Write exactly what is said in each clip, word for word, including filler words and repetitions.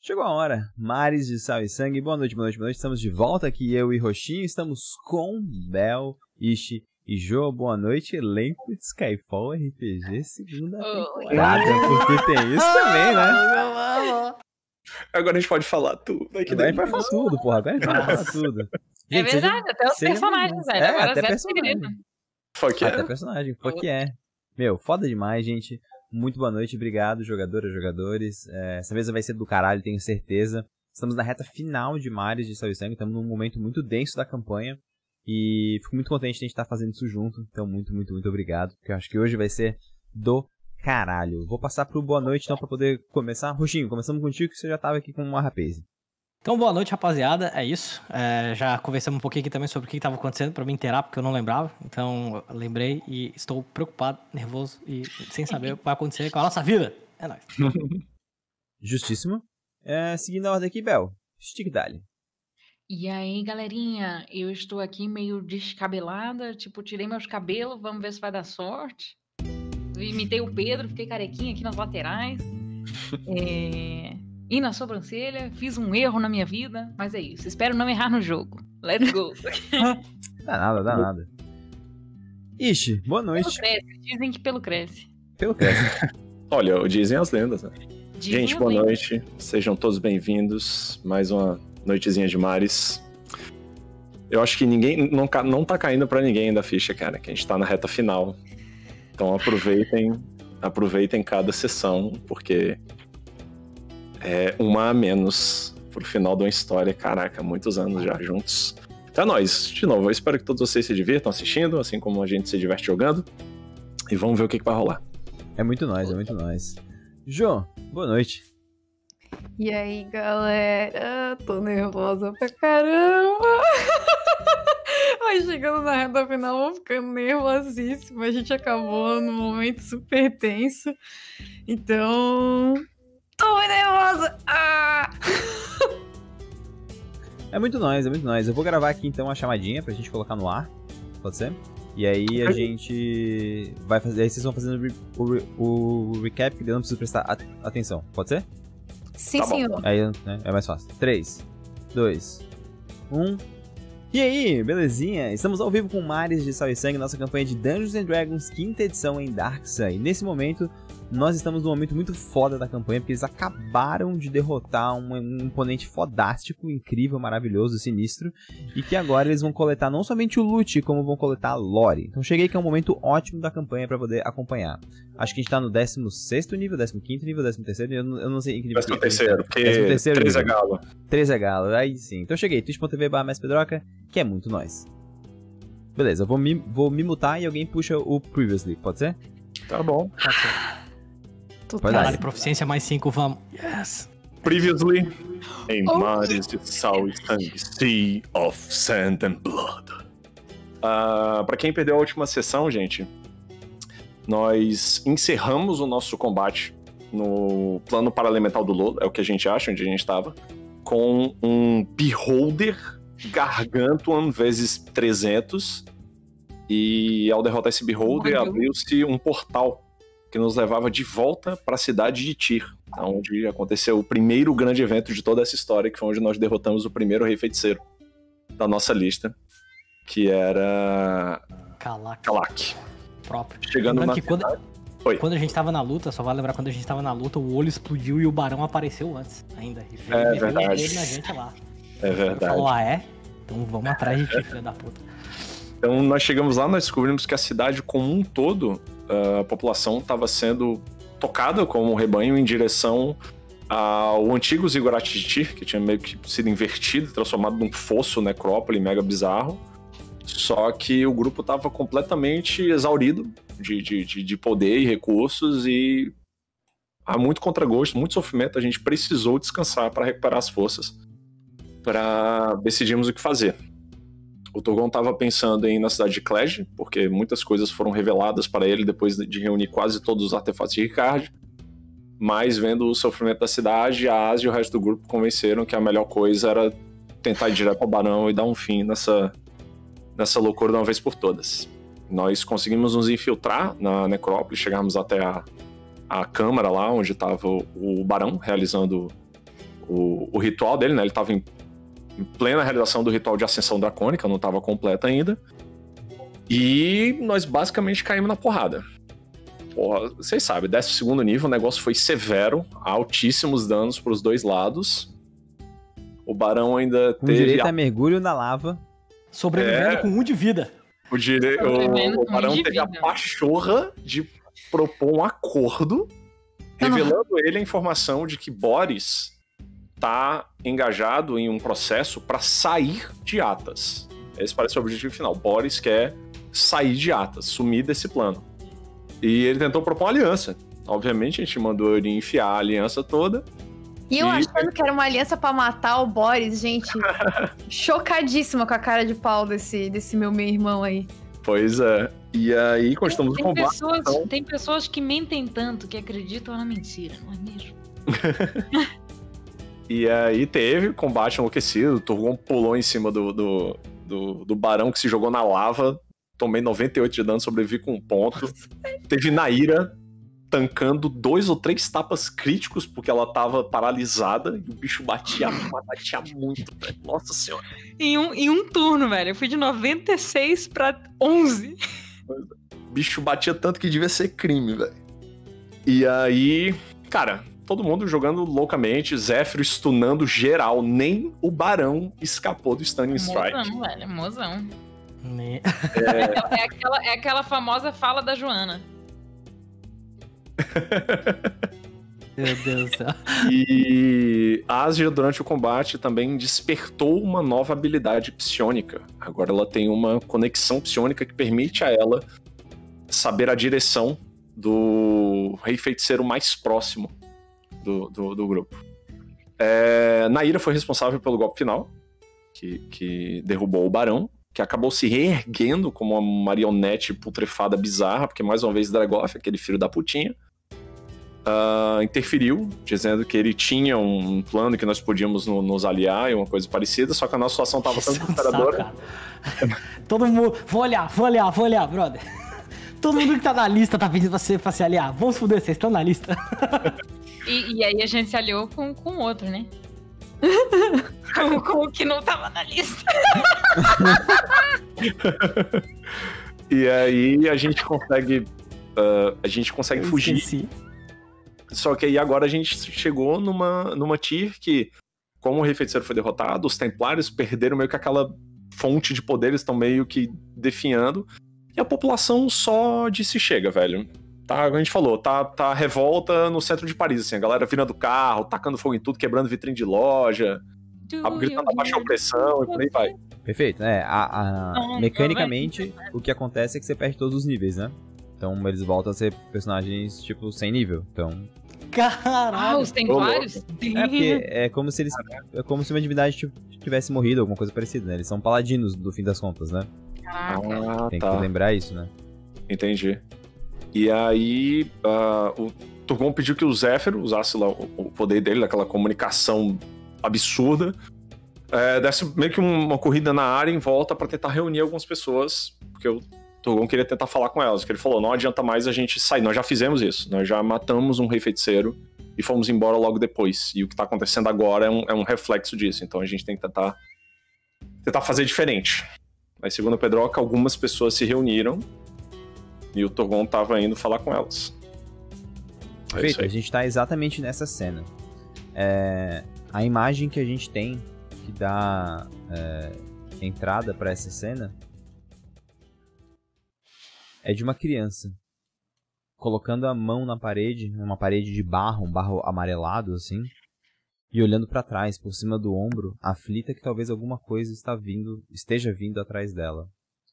Chegou a hora, mares de sal e sangue, boa noite, boa noite, boa noite, estamos de volta aqui, eu e Roxinho, estamos com Bel, Ishi e Jo, boa noite, elenco de Skyfall R P G segunda temporada, porque tem isso também, né? Agora a gente pode falar tudo. Agora a gente pode falar tudo, porra, agora a gente pode falar tudo. É gente, verdade, seja, até os personagens, velho, é, agora até personagem. Fuck yeah. Até personagem, fuck yeah. Meu, foda demais, gente. Muito boa noite, obrigado, jogadoras, jogadores. É, essa mesa vai ser do caralho, tenho certeza. Estamos na reta final de Mares de Sal e Sangue, estamos num momento muito denso da campanha. E fico muito contente de a gente estar fazendo isso junto. Então, muito, muito, muito obrigado. Porque eu acho que hoje vai ser do caralho. Vou passar pro boa noite, então, pra poder começar. Roxinho, começamos contigo, que você já tava aqui com uma rapaze. Então, boa noite, rapaziada. É isso. É, já conversamos um pouquinho aqui também sobre o que estava acontecendo para me inteirar, porque eu não lembrava. Então, eu lembrei e estou preocupado, nervoso e sem saber o que vai acontecer com a nossa vida. É nóis. Justíssimo. É, seguindo a ordem aqui, Bel. Stick dali. E aí, galerinha, eu estou aqui meio descabelada, tipo, tirei meus cabelos, vamos ver se vai dar sorte. Imitei o Pedro, fiquei carequinha aqui nas laterais. É... E na sobrancelha, fiz um erro na minha vida, mas é isso. Espero não errar no jogo. Let's go. Dá nada, dá nada. Ishi, boa noite. Pelo cresce, dizem que pelo cresce. Pelo cresce. Olha, dizem as lendas, né? Dizem Gente, boa lendas. noite. Sejam todos bem-vindos. Mais uma noitezinha de mares. Eu acho que ninguém não, não tá caindo pra ninguém da ficha, cara, que a gente tá na reta final. Então aproveitem, aproveitem cada sessão, porque é uma a menos pro final de uma história. Caraca, muitos anos já juntos. Até nós, de novo, eu espero que todos vocês se divirtam assistindo, assim como a gente se diverte jogando. E vamos ver o que, que vai rolar. É muito nóis, é muito nóis. Jo, boa noite. E aí, galera? Tô nervosa pra caramba. Ai, chegando na reta final, vou ficando nervosíssima. A gente acabou num momento super tenso. Então... tô muito nervosa! Ah! É muito nóis, é muito nóis. Eu vou gravar aqui então uma chamadinha pra gente colocar no ar. Pode ser? E aí a gente vai fazer. Aí vocês vão fazendo o, o, o recap que eu não preciso prestar a, atenção. Pode ser? Sim, tá senhor. Aí né, é mais fácil. três, dois, um. E aí, belezinha? Estamos ao vivo com Mares de Sal e Sangue, nossa campanha de Dungeons and Dragons, quinta edição em Darkside. E nesse momento, nós estamos num momento muito foda da campanha, porque eles acabaram de derrotar um, um oponente fodástico, incrível, maravilhoso, sinistro, e que agora eles vão coletar não somente o loot, como vão coletar a lore. Então cheguei que é um momento ótimo da campanha para poder acompanhar. Acho que a gente tá no décimo sexto nível, décimo quinto nível, décimo terceiro, eu não, eu não sei em que nível. décimo terceiro, porque três é galo. três é galo, aí sim. Então cheguei, twitch ponto tv barra messpedroca, que é muito nóis. Beleza, eu vou me, vou me mutar e alguém puxa o Previously, pode ser? Tá bom. Pode ser. Pode dar. Vale proficiência mais cinco, vamos. Yes. Previously, em oh. Mares de Sal e Sangue, Sea of Sand and Blood. Uh, pra quem perdeu a última sessão, gente, nós encerramos o nosso combate no plano paralemental do Lolo, é o que a gente acha, onde a gente tava, com um Beholder Gargantuan vezes trezentos, e ao derrotar esse Beholder, abriu-se um portal que nos levava de volta para a cidade de Tyr, onde aconteceu o primeiro grande evento de toda essa história, que foi onde nós derrotamos o primeiro rei feiticeiro da nossa lista, que era Kalak. Kalak. Próprio. Chegando Lembrando na que quando, Oi. quando a gente tava na luta, só vale lembrar, quando a gente tava na luta, o olho explodiu e o barão apareceu antes, ainda. E veio, é e verdade. Veio na gente lá. É verdade. Ele falou, ah é? Então vamos atrás de ti, filha da puta. Então nós chegamos lá, nós descobrimos que a cidade como um todo, a população estava sendo tocada como um rebanho em direção ao antigo Ziggurat de Tyr, que tinha meio que sido invertido, transformado num fosso necrópole mega bizarro. Só que o grupo estava completamente exaurido de, de, de, de poder e recursos, e há muito contragosto, muito sofrimento. A gente precisou descansar para recuperar as forças, para decidirmos o que fazer. O Torgon estava pensando em ir na cidade de Clege, porque muitas coisas foram reveladas para ele depois de reunir quase todos os artefatos de Ricard. Mas, vendo o sofrimento da cidade, a Asa e o resto do grupo convenceram que a melhor coisa era tentar ir direto ao Barão e dar um fim nessa, nessa loucura de uma vez por todas. Nós conseguimos nos infiltrar na necrópole, chegamos até a, a câmara lá onde estava o, o Barão realizando o, o ritual dele, né? Ele tava em, em plena realização do ritual de ascensão dracônica, não tava completa ainda. E nós basicamente caímos na porrada. Porra, vocês sabem, décimo segundo nível, o negócio foi severo, altíssimos danos pros dois lados. O Barão ainda Com teve... direito a... a mergulho na lava. Sobrevivendo É. com um de vida. O, dire... Sobrevivendo o, o com Barão um de teve a vida. pachorra de propor um acordo, revelando ele a informação de que Boris tá engajado em um processo para sair de Atas. Esse parece o objetivo final. Boris quer sair de Atas, sumir desse plano. E ele tentou propor uma aliança. Obviamente, a gente mandou ele enfiar a aliança toda. E eu E- achando que era uma aliança pra matar o Boris, gente. Chocadíssima com a cara de pau desse, desse meu meio-irmão aí. Pois é. E aí, continuamos o Tem combate. pessoas, então. tem pessoas que mentem tanto que acreditam na mentira, não é mesmo? E aí teve combate enlouquecido. O Turgon pulou em cima do, do, do, do Barão que se jogou na lava. Tomei noventa e oito de dano, sobrevivi com um ponto. Teve Naira tancando dois ou três tapas críticos porque ela tava paralisada e o bicho batia, batia muito, velho. Nossa senhora. Em um, em um turno, velho. Eu fui de noventa e seis pra onze. O bicho batia tanto que devia ser crime, velho. E aí, cara, todo mundo jogando loucamente, Zéfiro stunando geral, nem o Barão escapou do Stunning Strike. Mozão, velho. Mozão. Me- É, É aquela, é aquela famosa fala da Joana. Meu Deus do céu. e a Asia, durante o combate, também despertou uma nova habilidade psionica. Agora ela tem uma conexão psionica que permite a ela saber a direção do rei feiticeiro mais próximo do, do, do grupo. É, Naira foi responsável pelo golpe final, que, que derrubou o Barão, que acabou se reerguendo como uma marionete putrefada bizarra, porque mais uma vez Dragoff, aquele filho da putinha, uh, interferiu, dizendo que ele tinha um plano que nós podíamos no- nos aliar e uma coisa parecida, só que a nossa situação estava tão Isso é um saco, desesperadora. cara. Todo mundo. Vou olhar, vou olhar, vou olhar, brother. Todo mundo que tá na lista tá pedindo pra, você, pra se aliar. Vamos fuder, vocês estão na lista. E, e aí a gente se aliou com com o outro, né? com, com o que não tava na lista. E aí a gente consegue, uh, a gente consegue Eu fugir. esqueci. Só que aí agora a gente chegou numa, numa tier que, como o Rei Feiticeiro foi derrotado, os Templários perderam meio que aquela fonte de poder, eles estão meio que definhando. E a população só disse chega, velho. Tá, como a gente falou, tá, tá revolta no centro de Paris, assim, a galera virando carro, tacando fogo em tudo, quebrando vitrine de loja, gritando abaixo a opressão e por aí vai. Perfeito, né? A, a- Não, mecanicamente, o que acontece é que você perde todos os níveis, né? Então eles voltam a ser personagens, tipo, sem nível. Então. Ah, Caralho. os templários? É porque é como se eles. É como se uma divindade tipo, tivesse morrido, alguma coisa parecida, né? Eles são paladinos, no fim das contas, né? Caraca. Ah, Tem tá. que lembrar isso, né? Entendi. E aí, ah, o Turgon pediu que o Zéfiro usasse lá o, o poder dele, aquela comunicação absurda, é, desse meio que um- uma corrida na área em volta pra tentar reunir algumas pessoas, porque o Turgon queria tentar falar com elas, que ele falou, não adianta mais a gente sair, nós já fizemos isso, nós já matamos um rei feiticeiro e fomos embora logo depois, e o que tá acontecendo agora é um, é um reflexo disso, então a gente tem que tentar, tentar fazer diferente. Aí, segundo o Pedroca, algumas pessoas se reuniram e o Turgon tava indo falar com elas. É isso Perfeito, a aí. gente tá exatamente nessa cena. É, a imagem que a gente tem que dá é, entrada pra essa cena é de uma criança colocando a mão na parede, uma parede de barro, um barro amarelado assim, e olhando pra trás, por cima do ombro, aflita que talvez alguma coisa está vindo, esteja vindo atrás dela.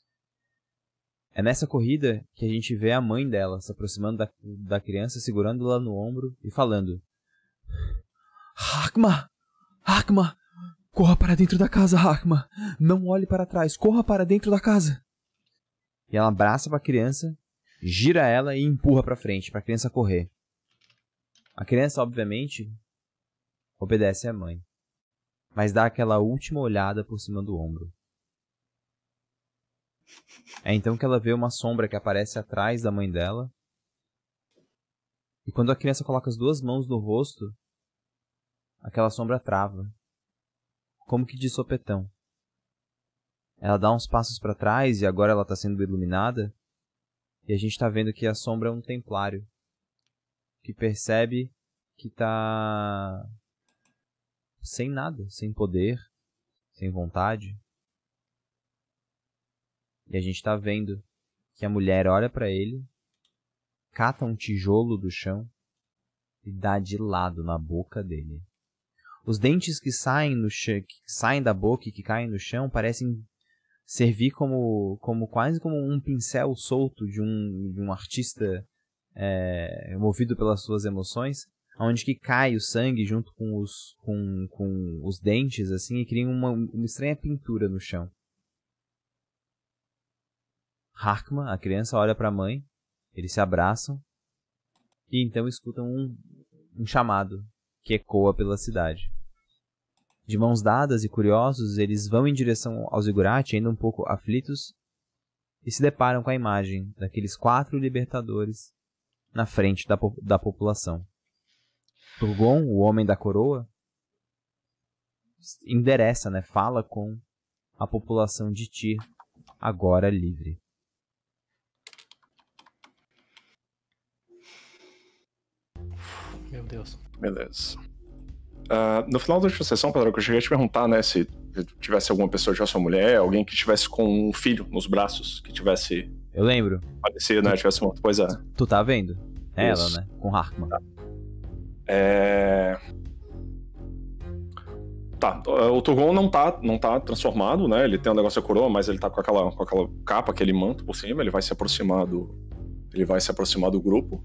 É nessa corrida que a gente vê a mãe dela se aproximando da, da criança, segurando ela no ombro e falando: Hakma! Hakma! Corra para dentro da casa, Hakma! Não olhe para trás, corra para dentro da casa! E ela abraça a criança, gira ela e empurra para frente, para a criança correr. A criança, obviamente, obedece à mãe, mas dá aquela última olhada por cima do ombro. É então que ela vê uma sombra que aparece atrás da mãe dela. E quando a criança coloca as duas mãos no rosto, aquela sombra trava. Como que de sopetão. Ela dá uns passos pra trás e agora ela tá sendo iluminada. E a gente tá vendo que a sombra é um templário. Que percebe que tá... sem nada, sem poder, sem vontade. E a gente tá vendo que a mulher olha pra ele, cata um tijolo do chão e dá de lado na boca dele. Os dentes que saem, no ch... que saem da boca e que caem no chão parecem servir como, como quase como um pincel solto de um, de um artista é, movido pelas suas emoções, onde que cai o sangue junto com os, com, com os dentes assim, e cria uma, uma estranha pintura no chão. Harkman, a criança, olha para a mãe, eles se abraçam e então escutam um, um chamado que ecoa pela cidade. De mãos dadas e curiosos, eles vão em direção ao Ziggurat, ainda um pouco aflitos, e se deparam com a imagem daqueles quatro libertadores na frente da, da população. Turgon, o homem da coroa, endereça, né, fala com a população de Tyr, agora livre. Meu Deus. Beleza. Uh, no final da última sessão, Pedro, eu cheguei a te perguntar, né, se tivesse alguma pessoa, tivesse uma mulher, alguém que tivesse com um filho nos braços, que tivesse... Eu lembro. Falecido, né, tivesse morto. Pois é. Tu tá vendo? É Isso. ela, né? Com Harkman. Tá. É... Tá, o Turgon não tá, não tá transformado, né, ele tem um negócio da coroa, mas ele tá com aquela, com aquela capa, aquele manto por cima, ele vai se aproximar do... Ele vai se aproximar do grupo.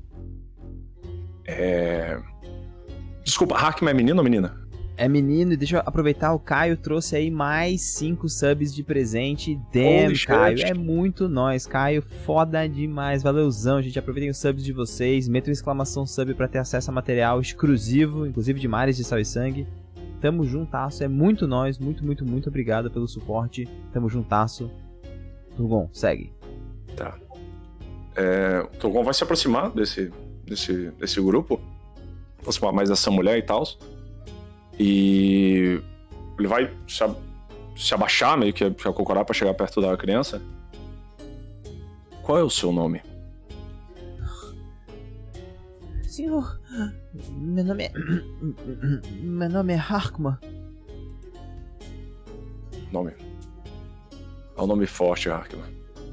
É... Desculpa, Harkman é menino ou menina? É menino, e deixa eu aproveitar, o Caio trouxe aí mais cinco subs de presente. Damn, Holy Caio, shit. é muito nóis, Caio, foda demais, valeuzão, gente, aproveitem os subs de vocês, metam exclamação sub pra ter acesso a material exclusivo, inclusive de Mares de Sal e Sangue. Tamo juntasso, é muito nóis, muito, muito, muito obrigado pelo suporte, tamo juntasso. Turgon, segue. Tá. É, o Turgon vai se aproximar desse, desse, desse grupo, aproximar mais dessa mulher e tal. E ele vai se, a, se abaixar, meio que se acocorar pra chegar perto da criança. Qual é o seu nome? Senhor, meu nome é... meu nome é Harkman. Nome. É um nome forte, Harkman.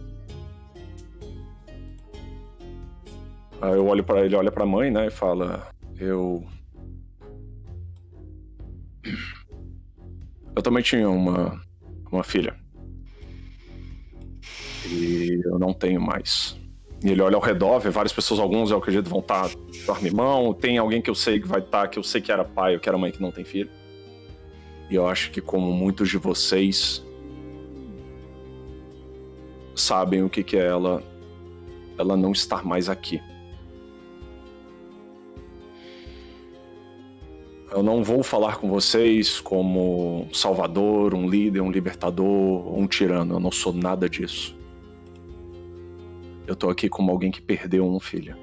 Aí eu olho para ele, olha pra mãe, né, e fala... Eu... Eu também tinha uma, uma filha. E eu não tenho mais. E ele olha ao redor, vê várias pessoas, alguns eu acredito vão estar com arma-mão. Tem alguém que eu sei que vai estar, que eu sei que era pai ou que era mãe que não tem filho. E eu acho que como muitos de vocês sabem o que, que é ela, ela não estar mais aqui. Eu não vou falar com vocês como um salvador, um líder, um libertador, um tirano. Eu não sou nada disso. Eu tô aqui como alguém que perdeu um filho.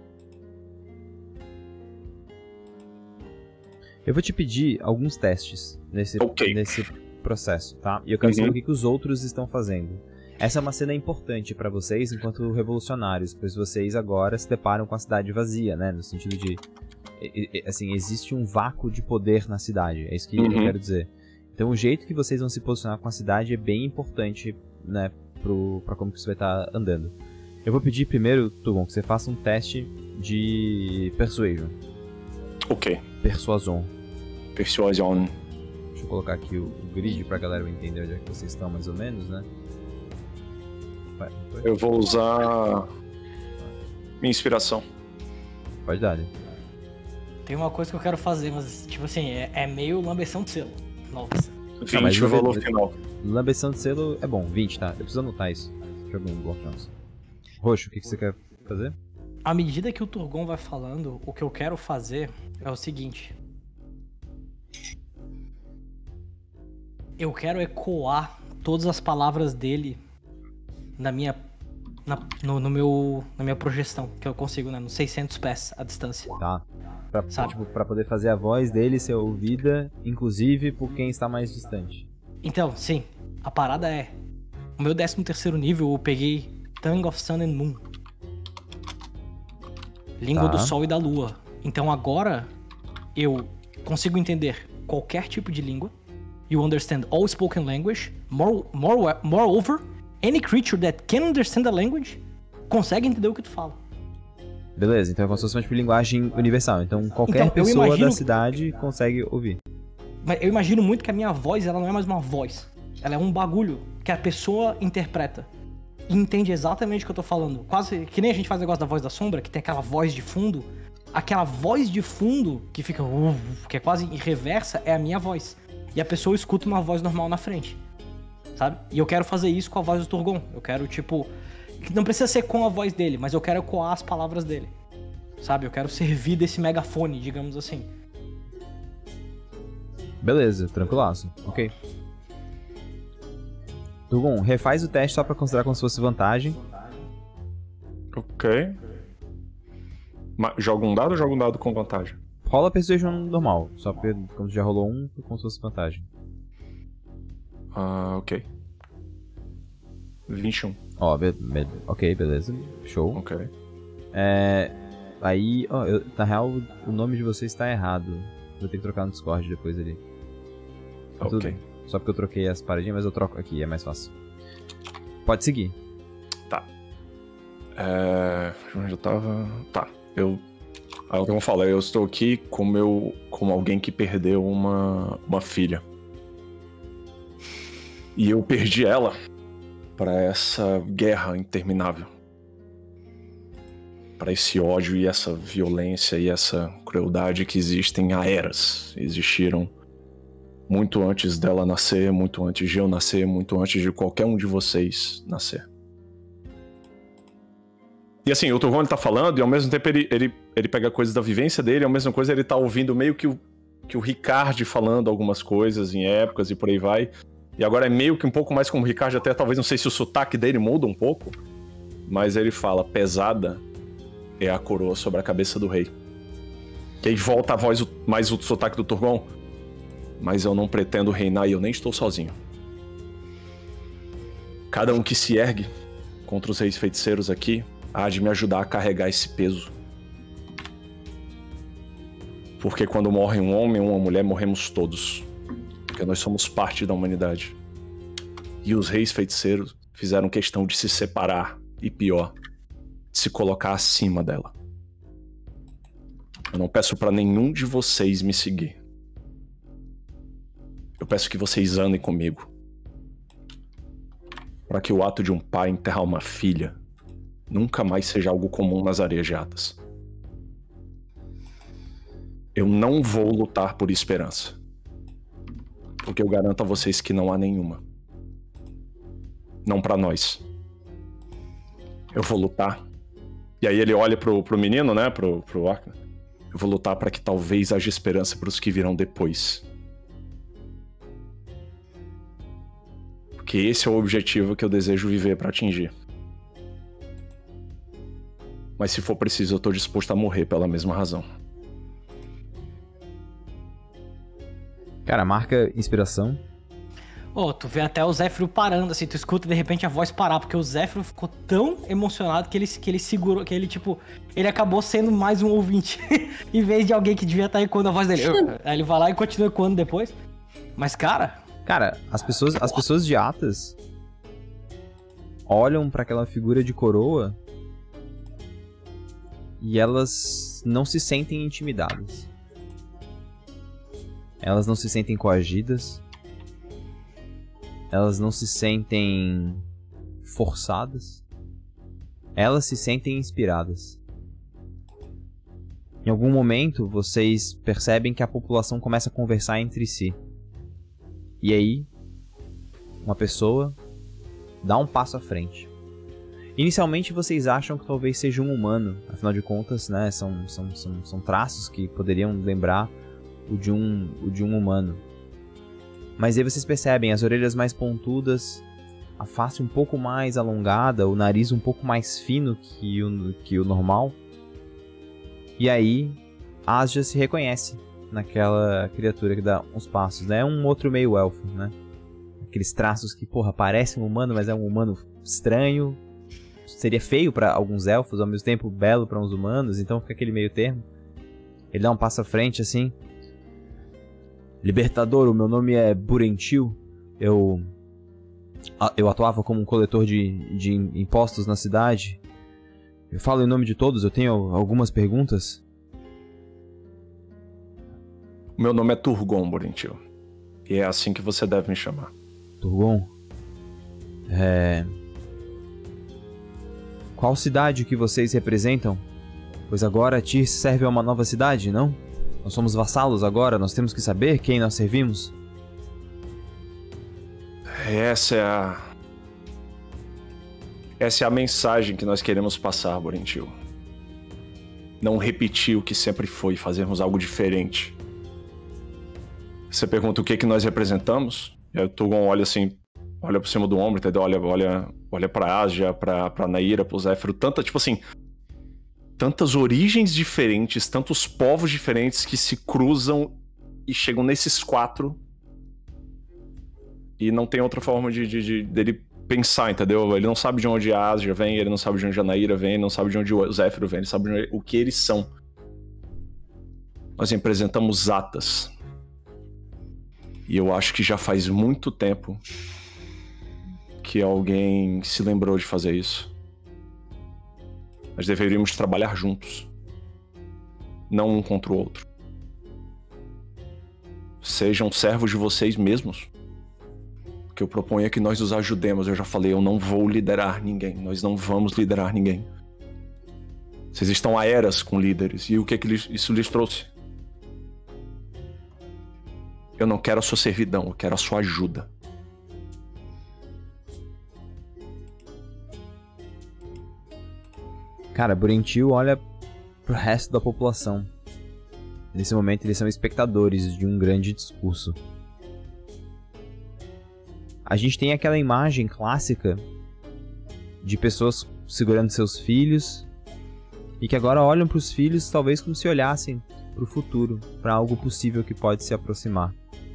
Eu vou te pedir alguns testes nesse, Ok. nesse processo, tá? E eu quero Uhum. saber o que, que os outros estão fazendo. Essa é uma cena importante pra vocês enquanto revolucionários, pois vocês agora se deparam com a cidade vazia, né? No sentido de... assim, existe um vácuo de poder na cidade, é isso que Uhum. eu quero dizer. Então o jeito que vocês vão se posicionar com a cidade é bem importante, né, pro, pra como que você vai estar andando. Eu vou pedir primeiro, Turgon, que você faça um teste de Persuasion. Ok. Persuasion. Persuasion. Deixa eu colocar aqui o, o grid pra galera entender onde é que vocês estão mais ou menos, né? Vai, vai. Eu vou usar minha inspiração. Pode dar, né? Tem uma coisa que eu quero fazer, mas, tipo assim, é, é meio lambeção de selo. Nossa. vinte mas o eu vou- valor final. Lambeção de selo é bom, vinte, tá? Eu preciso anotar isso. Deixa eu ver um bloco de notas. Roxo, o que, que você quer fazer? À medida que o Turgon vai falando, o que eu quero fazer é o seguinte. Eu quero ecoar todas as palavras dele na minha, na, no, no meu, na minha projeção, que eu consigo, né, nos seiscentos pés à distância. Tá. Pra, tipo, pra poder fazer a voz dele ser ouvida, inclusive por quem está mais distante. Então, sim. A parada é... O meu décimo terceiro nível eu peguei Tongue of Sun and Moon. Língua Tá. do Sol e da Lua. Então agora eu consigo entender qualquer tipo de língua. You understand all spoken language. More, more, moreover, any creature that can understand the language consegue entender o que tu fala. Beleza, então é como se fosse uma tipo, linguagem universal. Então qualquer Então, eu pessoa imagino- da cidade consegue ouvir. Mas eu imagino muito que a minha voz, ela não é mais uma voz. Ela é um bagulho que a pessoa interpreta. E entende exatamente o que eu tô falando. Quase que nem a gente faz o negócio da voz da sombra, que tem aquela voz de fundo. Aquela voz de fundo que fica... uh, que é quase em reversa, é a minha voz. E a pessoa escuta uma voz normal na frente. Sabe? E eu quero fazer isso com a voz do Turgon. Eu quero, tipo... Não precisa ser com a voz dele, mas eu quero ecoar as palavras dele. Sabe? Eu quero servir desse megafone, digamos assim. Beleza, tranquilaço. Ok. Turgon, refaz o teste só pra considerar como se fosse vantagem. Ok. Ma- Joga um dado ou joga um dado com vantagem? Rola Persuasion normal, só porque como já rolou um, foi como se fosse vantagem. Ah, ok. vinte e um. Ó, be be ok, beleza. Show. Ok. É... Aí, ó, eu- na real, o nome de vocês tá errado. Vou ter que trocar no Discord depois ali. Tá tudo Ok. bem. Só porque eu troquei as paradinhas, mas eu troco aqui, é mais fácil. Pode seguir. É... Onde eu tava? Tá. Eu... Ah, como eu falei, eu estou aqui como, eu... como alguém que perdeu uma... uma filha. E eu perdi ela para essa guerra interminável. Para esse ódio e essa violência e essa crueldade que existem há eras. Existiram muito antes dela nascer, muito antes de eu nascer, muito antes de qualquer um de vocês nascer. E assim, o Turgon ele tá falando e ao mesmo tempo ele, ele, ele pega coisas da vivência dele, ao mesmo coisa ele tá ouvindo meio que o, que o Ricard falando algumas coisas em épocas e por aí vai. E agora é meio que um pouco mais como o Ricard, até talvez não sei se o sotaque dele muda um pouco, mas ele fala, pesada é a coroa sobre a cabeça do rei. Que aí volta a voz, mais o sotaque do Turgon. Mas eu não pretendo reinar e eu nem estou sozinho. Cada um que se ergue contra os reis feiticeiros aqui há de me ajudar a carregar esse peso. Porque quando morre um homem ou uma mulher, morremos todos. Porque nós somos parte da humanidade. E os reis feiticeiros fizeram questão de se separar, e pior, de se colocar acima dela. Eu não peço pra nenhum de vocês me seguir. Eu peço que vocês andem comigo. Para que o ato de um pai enterrar uma filha nunca mais seja algo comum nas areias de Atas. Eu não vou lutar por esperança. Porque eu garanto a vocês que não há nenhuma. Não pra nós. Eu vou lutar. E aí ele olha pro, pro menino, né? Pro, pro Arca. Eu vou lutar para que talvez haja esperança pros que virão depois. Porque esse é o objetivo que eu desejo viver pra atingir. Mas se for preciso, eu tô disposto a morrer pela mesma razão. Cara, marca inspiração. Ô, tu vê até o Zéfiro parando, assim, tu escuta de repente a voz parar, porque o Zéfiro ficou tão emocionado que ele, que ele segurou, que ele, tipo, ele acabou sendo mais um ouvinte, em vez de alguém que devia estar ecoando a voz dele. Aí ele vai lá e continua ecoando depois. Mas, cara... Cara, as pessoas, as pessoas de Atas olham pra aquela figura de coroa e elas não se sentem intimidadas. Elas não se sentem coagidas. Elas não se sentem forçadas. Elas se sentem inspiradas. Em algum momento, vocês percebem que a população começa a conversar entre si. E aí, uma pessoa dá um passo à frente. Inicialmente, vocês acham que talvez seja um humano. Afinal de contas, né, são, são, são, são traços que poderiam lembrar o de um, o de um humano. Mas aí vocês percebem as orelhas mais pontudas, a face um pouco mais alongada, o nariz um pouco mais fino que o, que o normal. E aí, Asja se reconhece naquela criatura que dá uns passos, né? É um outro meio elfo, né? Aqueles traços que, porra, parece um humano, mas é um humano estranho. Seria feio pra alguns elfos, ao mesmo tempo belo pra uns humanos, então fica aquele meio termo. Ele dá um passo à frente, assim. Libertador, o meu nome é Burentil. Eu... Eu atuava como um coletor de, de impostos na cidade. Eu falo em nome de todos, eu tenho algumas perguntas. O meu nome é Turgon, Burentil. E é assim que você deve me chamar. Turgon? É... Qual cidade que vocês representam? Pois agora Tyr serve a uma nova cidade, não? Nós somos vassalos agora, nós temos que saber quem nós servimos. Essa é a... Essa é a mensagem que nós queremos passar, Burentil. Não repetir o que sempre foi, fazermos algo diferente. Você pergunta o que, que nós representamos? E aí o Turgon olha assim, olha por cima do ombro, entendeu? Olha, olha, olha pra Asja, pra, pra Naira, pro Zéfiro. Tanta, tipo assim... Tantas origens diferentes, tantos povos diferentes que se cruzam e chegam nesses quatro. E não tem outra forma de, de, de dele pensar, entendeu? Ele não sabe de onde a Asja vem, ele não sabe de onde a Naira vem, ele não sabe de onde o Zéfiro vem, ele sabe de onde, o que eles são. Nós representamos Atas. E eu acho que já faz muito tempo que alguém se lembrou de fazer isso. Nós deveríamos trabalhar juntos. Não um contra o outro. Sejam servos de vocês mesmos. O que eu proponho é que nós os ajudemos. Eu já falei, eu não vou liderar ninguém. Nós não vamos liderar ninguém. Vocês estão a eras com líderes. E o que, é que isso lhes trouxe? Eu não quero a sua servidão, eu quero a sua ajuda. Cara, Burentil olha pro resto da população. Nesse momento eles são espectadores de um grande discurso. A gente tem aquela imagem clássica de pessoas segurando seus filhos e que agora olham pros filhos talvez como se olhassem pro futuro, para algo possível que pode se aproximar.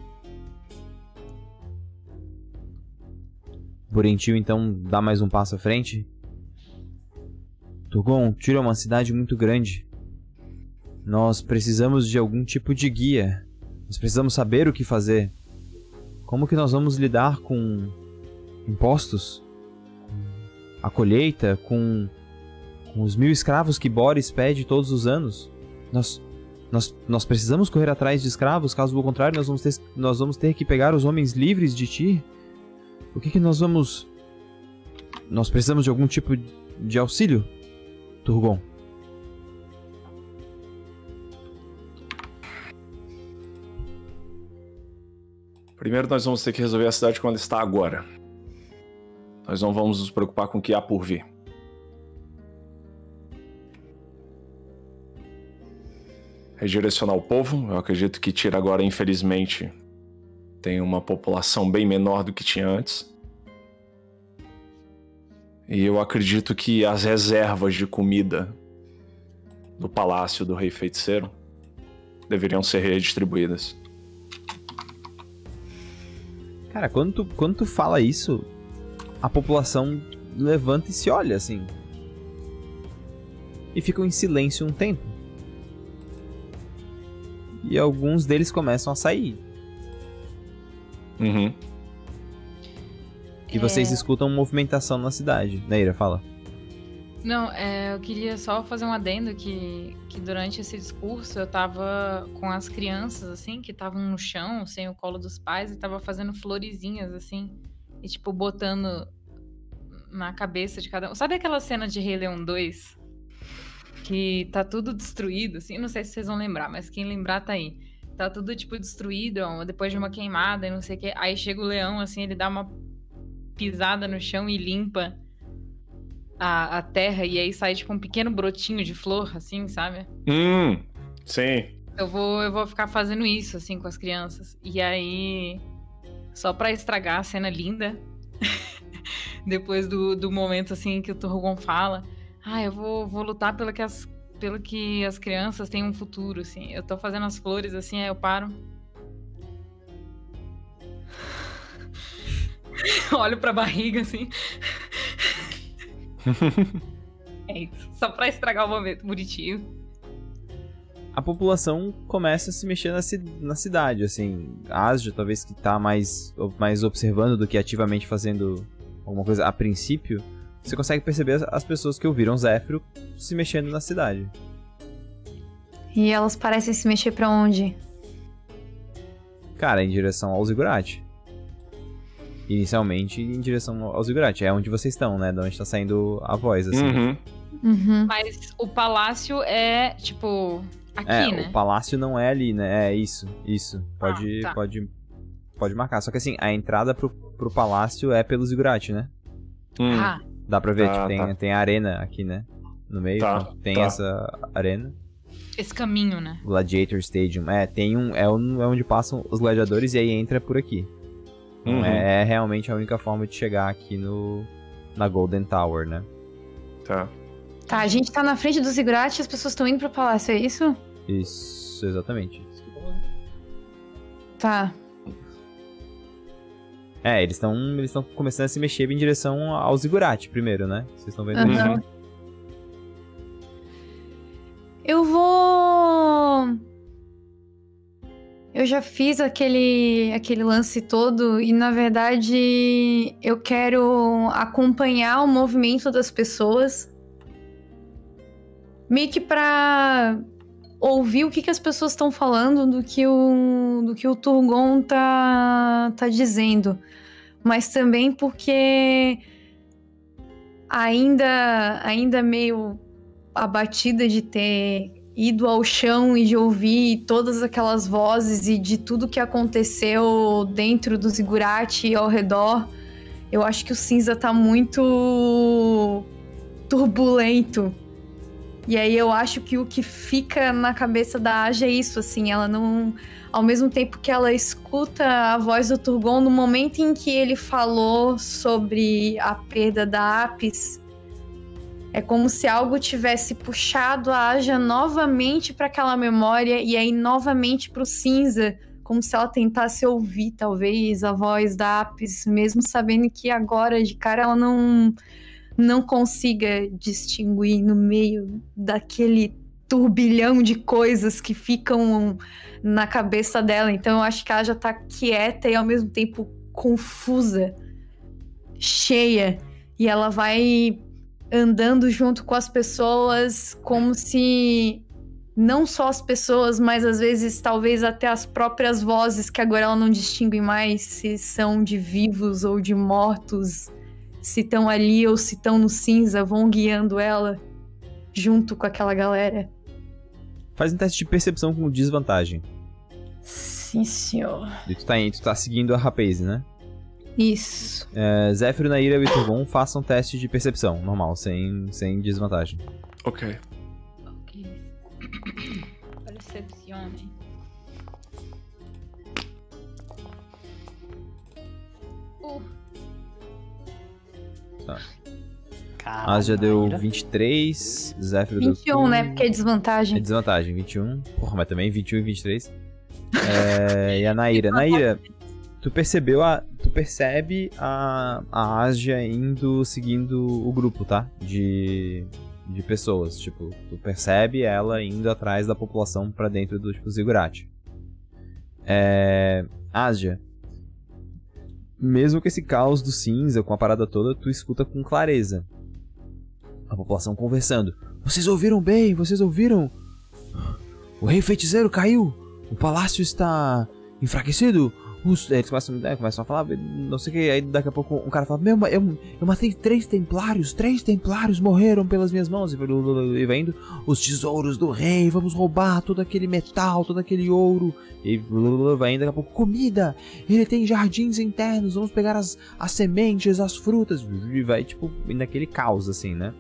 Burentil então dá mais um passo à frente. Turgon, Tyr é uma cidade muito grande. Nós precisamos de algum tipo de guia. Nós precisamos saber o que fazer. Como que nós vamos lidar com impostos? A colheita? Com, com os mil escravos que Boris pede todos os anos? Nós, nós, nós precisamos correr atrás de escravos, caso do contrário nós vamos ter, nós vamos ter que pegar os homens livres de Tyr? O que que nós vamos... Nós precisamos de algum tipo de auxílio? Turgon. Primeiro nós vamos ter que resolver a cidade como ela está agora. Nós não vamos nos preocupar com o que há por vir. Redirecionar o povo. Eu acredito que Tyr agora, infelizmente, tem uma população bem menor do que tinha antes. E eu acredito que as reservas de comida do palácio do Rei Feiticeiro deveriam ser redistribuídas. Cara, quando tu, quando tu fala isso, a população levanta e se olha assim. E ficam em silêncio um tempo. E alguns deles começam a sair. Uhum. E é... vocês escutam movimentação na cidade. Neira, fala. Não, é, eu queria só fazer um adendo que, que durante esse discurso eu tava com as crianças, assim, que estavam no chão, sem o colo dos pais, e tava fazendo florezinhas, assim, e tipo, botando na cabeça de cada um. Sabe aquela cena de Rei Leão dois? Que tá tudo destruído, assim, não sei se vocês vão lembrar, mas quem lembrar tá aí. Tá tudo, tipo, destruído, ó, depois de uma queimada e não sei o que. Aí chega o leão, assim, ele dá uma pisada no chão e limpa a, a terra, e aí sai tipo um pequeno brotinho de flor, assim, sabe? Hum, sim. Eu vou, eu vou ficar fazendo isso, assim, com as crianças. E aí, só pra estragar a cena linda, depois do, do momento, assim, que o Turgon fala, ah, eu vou, vou lutar pelo que as pelo que as crianças têm um futuro, assim. Eu tô fazendo as flores, assim, aí eu paro. Olho pra barriga, assim. É isso. Só pra estragar o momento bonitinho. A população começa a se mexer na, ci na cidade, assim. A Asja, talvez que tá mais, mais observando do que ativamente fazendo alguma coisa a princípio, você consegue perceber as pessoas que ouviram Zéfiro se mexendo na cidade. E elas parecem se mexer pra onde? Cara, em direção ao Ziggurat. Inicialmente em direção ao Ziggurat. É onde vocês estão, né? De onde tá saindo a voz, assim. Uhum. Uhum. Mas o palácio é, tipo, aqui, É, né? o palácio não é ali, né? É isso, isso. Pode, Ah, tá. pode, pode marcar. Só que assim, a entrada pro, pro palácio é pelo Ziggurat, né? Hum. Ah, Dá pra ver, Tá, tipo, tem, tá. tem a arena aqui, né? No meio, Tá, então tem tá. essa arena. esse caminho, né? Gladiator Stadium. É, tem um. É, um, é onde passam os gladiadores e aí entra por aqui. Então Uhum. é, é realmente a única forma de chegar aqui no. Na Golden Tower, né? Tá. Tá, a gente tá na frente do Ziggurat e as pessoas estão indo pro palácio, é isso? Isso, exatamente. Tá. É, eles estão eles estão começando a se mexer em direção ao Ziggurat primeiro, né? Vocês estão vendo isso? Aham. Uhum. Eu vou... Eu já fiz aquele, aquele lance todo e, na verdade, eu quero acompanhar o movimento das pessoas. Meio que pra ouvir o que, que as pessoas estão falando do que o, do que o Turgon tá, tá dizendo. Mas também porque ainda, ainda meio abatida de ter ido ao chão e de ouvir todas aquelas vozes e de tudo que aconteceu dentro do Ziggurat e ao redor, eu acho que o cinza tá muito turbulento. E aí eu acho que o que fica na cabeça da Aja é isso, assim, ela não... Ao mesmo tempo que ela escuta a voz do Turgon, no momento em que ele falou sobre a perda da Apis, é como se algo tivesse puxado a Aja novamente para aquela memória e aí novamente para o cinza, como se ela tentasse ouvir, talvez, a voz da Apis, mesmo sabendo que agora, de cara, ela não, não consiga distinguir no meio daquele turbilhão de coisas que ficam na cabeça dela. Então eu acho que ela já tá quieta e ao mesmo tempo confusa, cheia, e ela vai andando junto com as pessoas como se não só as pessoas, mas às vezes talvez até as próprias vozes, que agora ela não distingue mais se são de vivos ou de mortos, se estão ali ou se estão no cinza, vão guiando ela junto com aquela galera. Faz um teste de percepção com desvantagem. Sim, senhor. E tu tá, tu tá seguindo a Rapaze, né? Isso. É, Zéfiro, Naira e Turgon façam teste de percepção, normal, sem, sem desvantagem. Ok. Ok. Percepcione. Uh, Caramba, As já deu Naira. vinte e três, Zéfiro deu vinte e um, né? quinze. Porque é desvantagem. É desvantagem, vinte e um. Porra, mas também vinte e um e vinte e três. É, e a Naira. Naira, tu percebeu a. Tu percebe a, a Asja indo seguindo o grupo, tá? De. De pessoas. Tipo, tu percebe ela indo atrás da população pra dentro do tipo, Ziggurat. É. Asja. Mesmo com esse caos do cinza, com a parada toda, tu escuta com clareza a população conversando. Vocês ouviram bem? Vocês ouviram? O rei feiticeiro caiu! O palácio está enfraquecido! Os... Eles começam, né, começam a falar, não sei o que, aí daqui a pouco um cara fala, meu, eu, eu matei três templários, três templários morreram pelas minhas mãos, e vai indo, os tesouros do rei, vamos roubar todo aquele metal, todo aquele ouro, e vai indo daqui a pouco, comida, ele tem jardins internos, vamos pegar as, as sementes, as frutas, e vai tipo, naquele caos assim, né?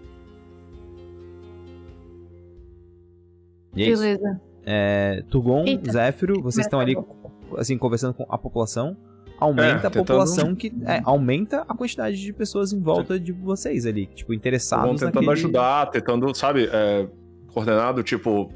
E é isso. Beleza. É, Turgon, Eita. Zéfiro, vocês estão ali assim, conversando com a população. Aumenta É, a tentando- população que. É, aumenta a quantidade de pessoas em volta de vocês ali, tipo, interessados Vão tentando naquele... ajudar, tentando, sabe, é, coordenado, tipo,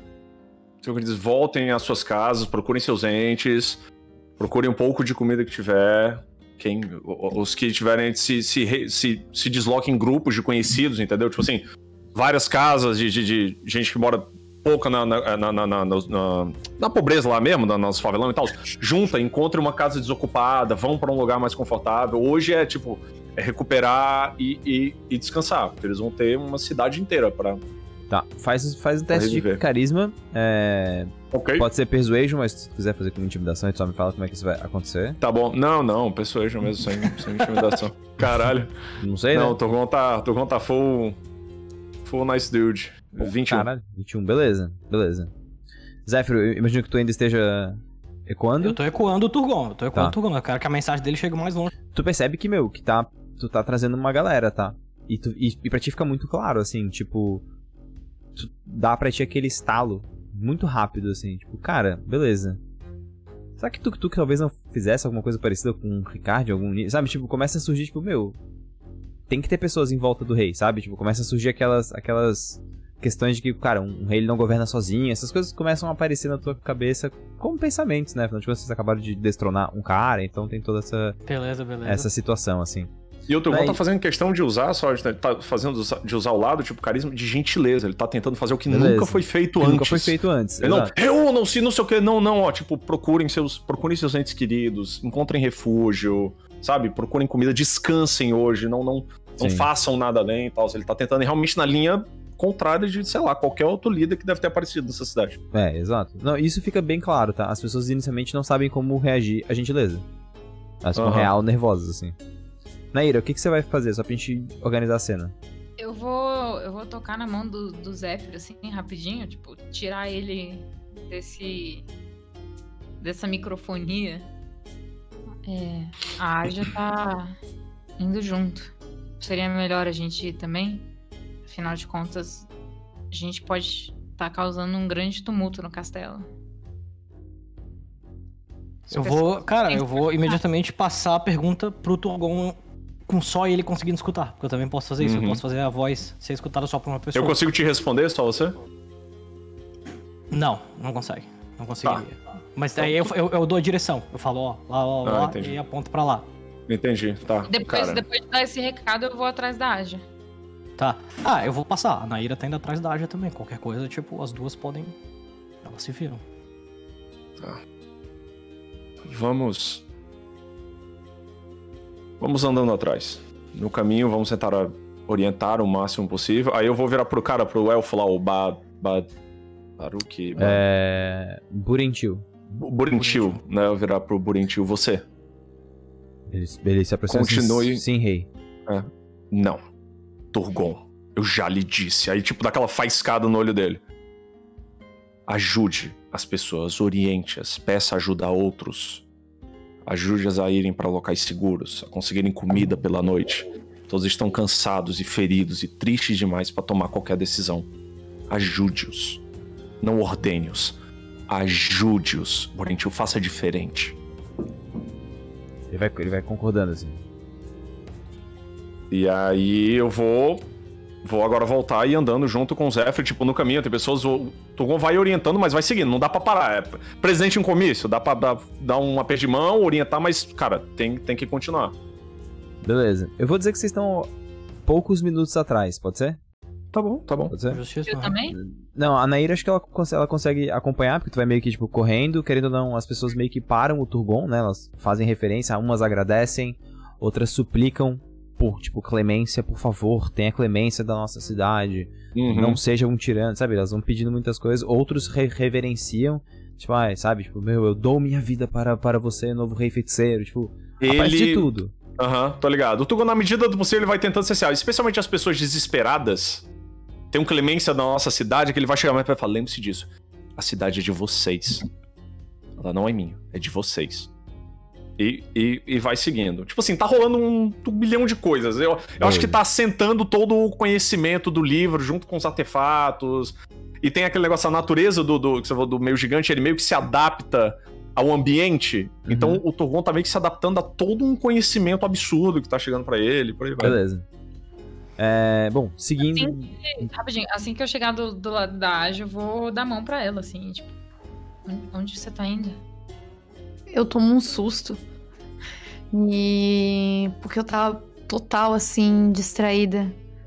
eles voltem às suas casas, procurem seus entes, procurem um pouco de comida que tiver. Quem, os que tiverem, se, se, se, se desloquem em grupos de conhecidos, entendeu? Tipo assim, várias casas de, de, de gente que mora pouco na, na, na, na, na, na, na pobreza lá mesmo, na, nas favelão e tal. Junta, encontre uma casa desocupada, vão pra um lugar mais confortável. Hoje é, tipo, é recuperar e, e, e descansar, porque eles vão ter uma cidade inteira pra... Tá, faz, faz um teste de carisma. É... Ok. Pode ser persuasion, mas se tu quiser fazer com intimidação, tu só me fala como é que isso vai acontecer. Tá bom. Não, não, persuasion mesmo, sem, sem intimidação. Caralho. Não sei, não, né? Não, Turgon tá, Turgon tá full... Full nice dude. vinte e um. Caralho, vinte e um, beleza, beleza. Zéfiro, eu imagino que tu ainda esteja ecoando. Eu tô ecoando o Turgon, eu tô ecoando Tá. o Turgon. Eu quero que a mensagem dele chegue mais longe. Tu percebe que, meu, que tá, tu tá trazendo uma galera, tá? E, tu, e, e pra ti fica muito claro, assim, tipo... Tu, dá pra ti aquele estalo muito rápido, assim, tipo, cara, beleza. Será que tu, tu que talvez não fizesse alguma coisa parecida com o Ricardo, algum nível, sabe? Tipo, começa a surgir, tipo, meu... Tem que ter pessoas em volta do rei, sabe? Tipo, começa a surgir aquelas, aquelas questões de que, cara, um, um rei ele não governa sozinho. Essas coisas começam a aparecer na tua cabeça como pensamentos, né? Afinal de contas, vocês acabaram de destronar um cara, então tem toda essa, Beleza, beleza. essa situação, assim. E o Turgon Daí- tá fazendo questão de usar, só né, tá fazendo usa- de usar o lado, tipo, carisma de gentileza. Ele tá tentando fazer o que Beleza. nunca foi feito Que antes. nunca foi feito antes. Ele não, exato. eu não sei, não sei o que, não, não, ó, tipo, procurem seus, procurem seus entes queridos, encontrem refúgio, sabe? Procurem comida, descansem hoje, não, não, não Sim. façam nada além e tal. Ele tá tentando ir realmente na linha contrária de, sei lá, qualquer outro líder que deve ter aparecido nessa cidade. É, exato. Não, isso fica bem claro, tá? As pessoas inicialmente não sabem como reagir à gentileza. Elas ficam Aham. real nervosas, assim. Naira, o que, que você vai fazer só pra gente organizar a cena? Eu vou, eu vou tocar na mão do, do Zéfiro, assim, rapidinho, tipo, tirar ele desse... dessa microfonia. É, a Arja tá indo junto. Seria melhor a gente ir também? Afinal de contas, a gente pode estar causando um grande tumulto no castelo. As Eu pessoas vou, cara, têm eu que vou pensar. imediatamente passar a pergunta pro Turgon com só ele conseguindo escutar. Porque eu também posso fazer isso, Uhum. eu posso fazer a voz ser escutada só por uma pessoa. Eu consigo te responder, só você? Não, não consegue. Não conseguiria. Tá. Mas aí eu, eu, eu dou a direção. Eu falo, ó, lá, ó, Ah, lá, entendi. e aponto pra lá. Entendi, tá. Depois, cara. depois de dar esse recado, eu vou atrás da Arja. Tá. Ah, eu vou passar. A Naira tá indo atrás da Aja também. Qualquer coisa, tipo, as duas podem... Elas se viram. Vamos. Vamos andando atrás. No caminho, vamos tentar a- orientar o máximo possível. Aí eu vou virar pro cara, pro elfo lá, o Ba. Ba. Baruki. Ba... É... Burentil. Bu- Burintil, né? Eu virar pro Burintil. Você? Ele, ele se aproxima Continue. assim, sim, rei. Não. Turgon. Eu já lhe disse. Aí, tipo, dá aquela faiscada no olho dele. Ajude as pessoas, oriente-as, peça ajuda a outros. Ajude-as a irem para locais seguros, a conseguirem comida pela noite. Todos estão cansados e feridos e tristes demais para tomar qualquer decisão. Ajude-os. Não ordene-os. Ajude-os. Borentil, faça diferente. Ele vai, ele vai concordando, assim. E aí eu vou... Vou agora voltar e andando junto com o Zéfiro, tipo, no caminho. Tem pessoas... O Turgon vai orientando, mas vai seguindo. Não dá pra parar. É presente em comício. Dá pra dar, dar um aperto de mão, orientar, mas, cara, tem, tem que continuar. Beleza. Eu vou dizer que vocês estão poucos minutos atrás, pode ser? Tá bom, tá bom. Pode ser? Justiça, Eu não. também? Não, a Naira acho que ela, cons- ela consegue acompanhar, porque tu vai meio que, tipo, correndo, querendo ou não, as pessoas meio que param o Turgon, né? Elas fazem referência, umas agradecem, outras suplicam por, tipo, clemência, por favor, tenha clemência da nossa cidade, Uhum. não seja um tirano, sabe? Elas vão pedindo muitas coisas, outros re- reverenciam, tipo, ah, sabe? Tipo, meu, eu dou minha vida para, para você, novo rei feiticeiro, tipo, aparece de Ele... tudo. Aham, tô ligado. O Turgon, na medida do possível, ele vai tentando ser social. Especialmente as pessoas desesperadas. Tem um clemência na nossa cidade que ele vai chegar mais pra falar, lembre-se disso. A cidade é de vocês. Ela não é minha, é de vocês. E, e, e vai seguindo. Tipo assim, tá rolando um turbilhão de coisas. Eu, eu acho que tá assentando todo o conhecimento do livro junto com os artefatos. E tem aquele negócio, a natureza do, do, que você falou, do meio gigante, ele meio que se adapta ao ambiente. Uhum. Então o Turgon tá meio que se adaptando a todo um conhecimento absurdo que tá chegando pra ele. Por aí vai. Beleza. É, bom, seguindo... Assim que, rapidinho, assim que eu chegar do, do lado da Aja, eu vou dar a mão pra ela, assim, tipo... Onde, onde você tá indo? Eu tomo um susto. E... Porque eu tava total, assim, distraída.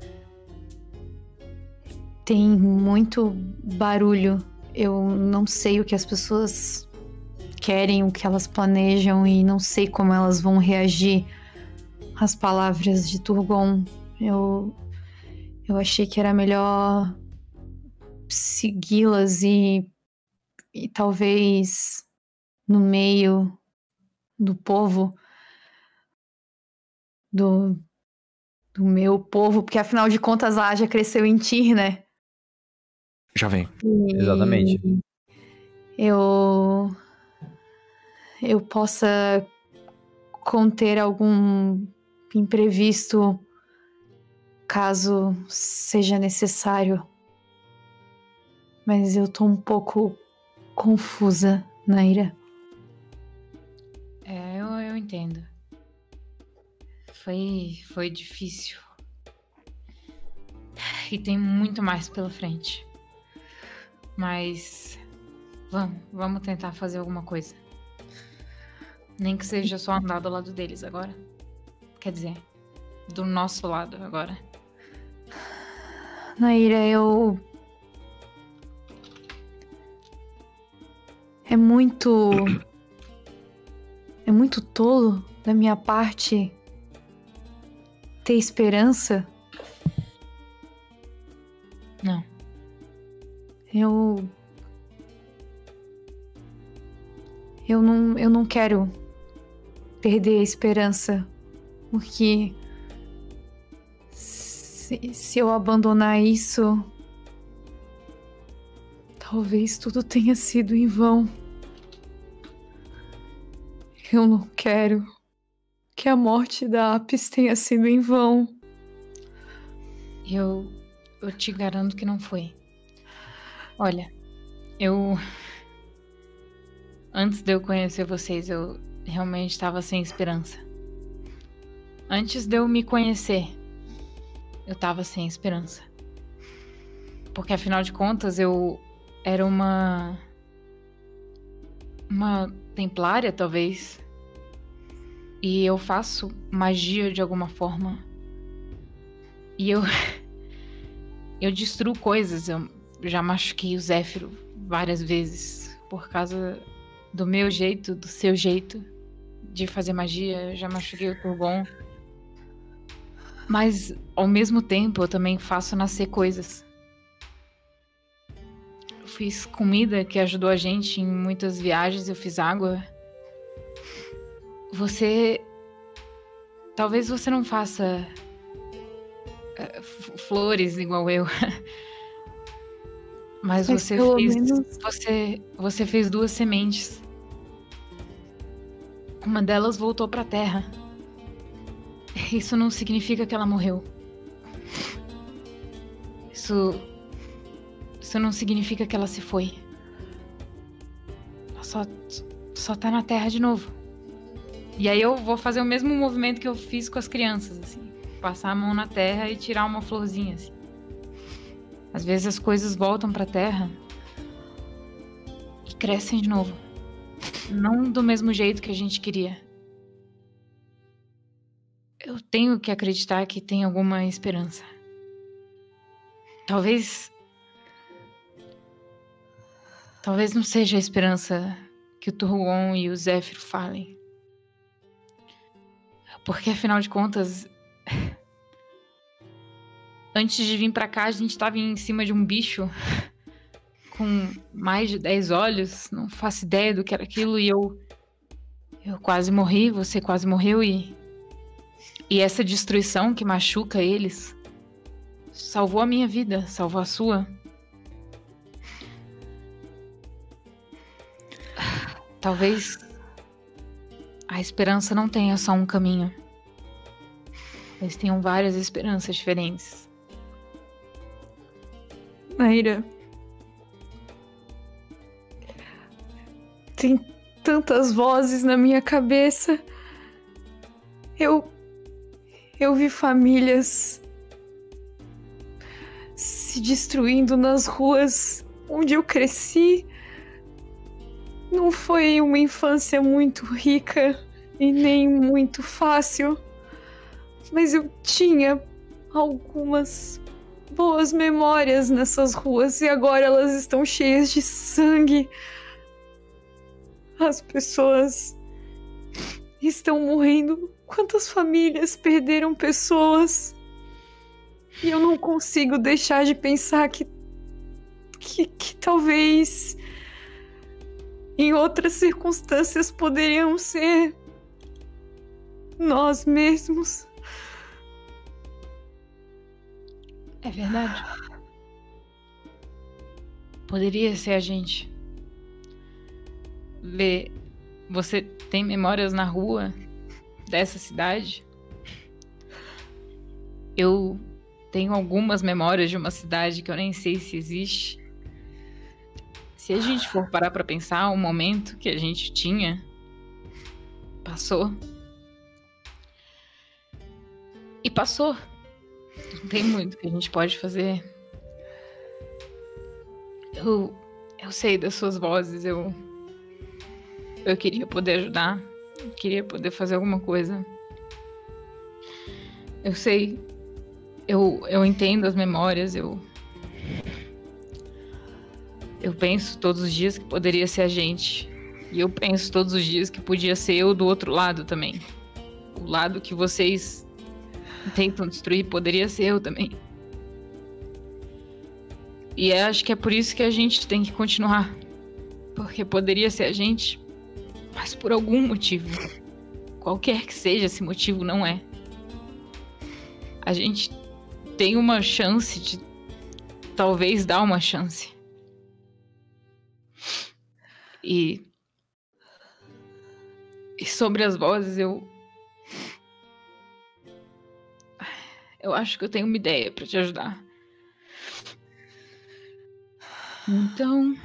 Tem muito barulho. Eu não sei o que as pessoas querem, o que elas planejam e não sei como elas vão reagir às palavras de Turgon. Eu, eu achei que era melhor segui-las e, e talvez no meio do povo, do, do meu povo, porque afinal de contas a Aja cresceu em Tyr, né? Já vem. E Exatamente. Eu... Eu possa conter algum imprevisto caso seja necessário. Mas eu tô um pouco confusa, Naira. É, eu, eu entendo. Foi, foi difícil. E tem muito mais pela frente. Mas vamos, vamos tentar fazer alguma coisa. Nem que seja só andar do lado deles agora. Quer dizer, do nosso lado agora. Naira, eu... É muito... É muito tolo da minha parte ter esperança. Não. Eu... Eu não, eu não quero perder a esperança, porque se, se eu abandonar isso, talvez tudo tenha sido em vão. Eu não quero que a morte da Apis tenha sido em vão. Eu, eu te garanto que não foi. Olha, eu... Antes de eu conhecer vocês, eu realmente estava sem esperança. Antes de eu me conhecer, eu estava sem esperança. Porque afinal de contas, eu era uma... Uma templária, talvez. E eu faço magia de alguma forma. E eu... Eu destruo coisas. Eu já machuquei o Zéfiro várias vezes por causa do meu jeito, do seu jeito de fazer magia. Eu já machuquei o Turgon. Mas, ao mesmo tempo, eu também faço nascer coisas. Eu fiz comida que ajudou a gente em muitas viagens. Eu fiz água. Você... Talvez você não faça... Uh, flores igual eu. Mas, Mas você fez... Menos... Você, você fez duas sementes. Uma delas voltou pra terra. Isso não significa que ela morreu. Isso... Isso não significa que ela se foi. Ela só... Só tá na terra de novo. E aí eu vou fazer o mesmo movimento que eu fiz com as crianças, assim. Passar a mão na terra e tirar uma florzinha, assim. Às vezes as coisas voltam pra terra e crescem de novo. Não do mesmo jeito que a gente queria. Eu tenho que acreditar que tem alguma esperança. Talvez... Talvez não seja a esperança que o Turgon e o Zéfiro falem. Porque, afinal de contas... Antes de vir pra cá, a gente tava em cima de um bicho com mais de dez olhos. Não faço ideia do que era aquilo. E eu... Eu quase morri, você quase morreu. E... E essa destruição que machuca eles... Salvou a minha vida, salvou a sua. Talvez... A esperança não tenha só um caminho. Eles tenham várias esperanças diferentes. Naira, tem tantas vozes na minha cabeça. Eu... Eu vi famílias se destruindo nas ruas onde eu cresci. Não foi uma infância muito rica e nem muito fácil, mas eu tinha algumas boas memórias nessas ruas e agora elas estão cheias de sangue. As pessoas estão morrendo. Quantas famílias perderam pessoas? E eu não consigo deixar de pensar que que, que talvez em outras circunstâncias poderiam ser nós mesmos. É verdade. Poderia ser a gente. Vê, você tem memórias na rua dessa cidade? Eu tenho algumas memórias de uma cidade que eu nem sei se existe. Se a gente for parar pra pensar, o momento que a gente tinha passou. E passou. Não tem muito que a gente pode fazer. Eu, eu sei das suas vozes, eu, eu queria poder ajudar, eu queria poder fazer alguma coisa. Eu sei, eu, eu entendo as memórias, eu, eu penso todos os dias que poderia ser a gente. E eu penso todos os dias que podia ser eu do outro lado também. O lado que vocês tentam destruir poderia ser eu também. E eu acho que é por isso que a gente tem que continuar. Porque poderia ser a gente, mas por algum motivo. Qualquer que seja esse motivo, não é. A gente tem uma chance de talvez dar uma chance. E, e sobre as vozes, eu eu acho que eu tenho uma ideia pra te ajudar. Então,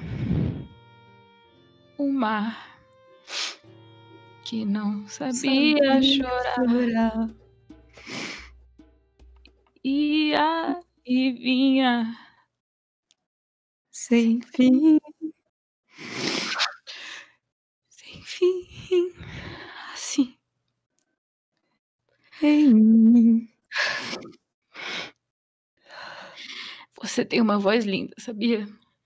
o mar que não sabia, sabia chorar, chorar ia e vinha sem fim, sem fim, assim em mim. Você tem uma voz linda, sabia?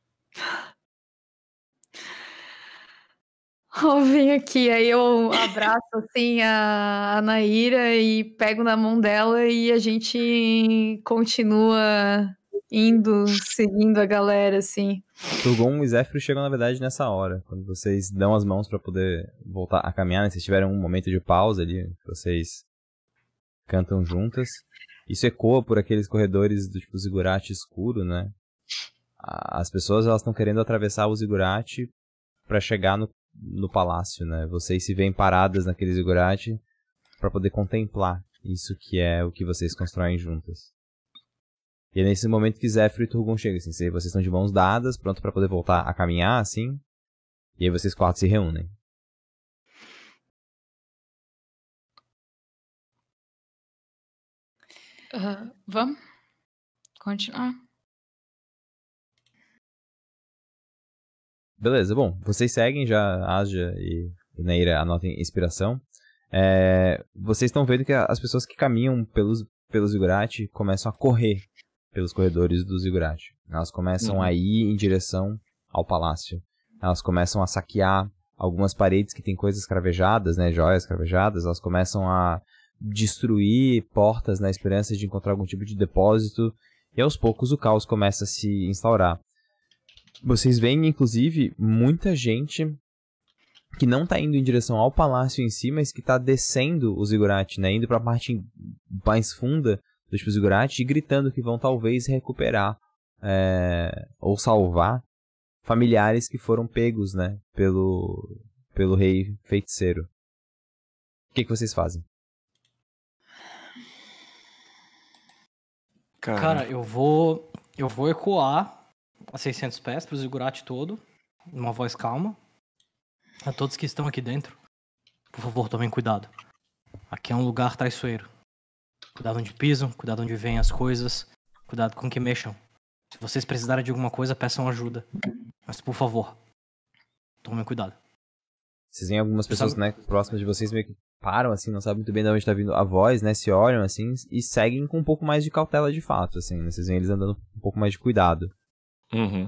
Oh, vem aqui, aí eu abraço assim a, a Naira e pego na mão dela e a gente continua indo, seguindo a galera, assim. Turgon e Zéfiro chegam, na verdade, nessa hora, quando vocês dão as mãos pra poder voltar a caminhar, né? Vocês tiveram um momento de pausa ali, vocês cantam juntas. Isso ecoa por aqueles corredores do tipo zigurate escuro, né? As pessoas, elas estão querendo atravessar o zigurate pra chegar no, no palácio, né? Vocês se veem paradas naquele zigurate pra poder contemplar isso que é o que vocês constroem juntas. E é nesse momento que Zéfiro e Turgon chegam, assim, vocês estão de mãos dadas, pronto pra poder voltar a caminhar, assim, e aí vocês quatro se reúnem. Uh, vamos? Continuar? Beleza, bom, vocês seguem já, Asja e Neira anotem inspiração. É, vocês estão vendo que as pessoas que caminham pelos, pelos zigurate começam a correr pelos corredores do zigurate. Elas começam uhum. a ir em direção ao palácio. Elas começam a saquear algumas paredes que tem coisas cravejadas, né, joias cravejadas. Elas começam a destruir portas na esperança de encontrar algum tipo de depósito. E aos poucos o caos começa a se instaurar. Vocês veem, inclusive, muita gente que não está indo em direção ao palácio em si, mas que está descendo o zigurate, né, indo para a parte mais funda do tipo zigurate e gritando que vão talvez recuperar é, ou salvar familiares que foram pegos, né, pelo, pelo rei feiticeiro. O que, que vocês fazem? Cara, Cara eu vou eu vou ecoar a seiscentos pés pro zigurate todo, numa voz calma. A todos que estão aqui dentro, por favor, tomem cuidado. Aqui é um lugar traiçoeiro. Cuidado onde pisam, cuidado onde vêm as coisas, cuidado com que mexam. Se vocês precisarem de alguma coisa, peçam ajuda. Mas, por favor, tomem cuidado. Vocês veem algumas pessoas, né, próximas de vocês meio que param, assim, não sabem muito bem de onde tá vindo a voz, né, se olham, assim, e seguem com um pouco mais de cautela de fato, assim, né? Vocês veem eles andando com um pouco mais de cuidado. Uhum.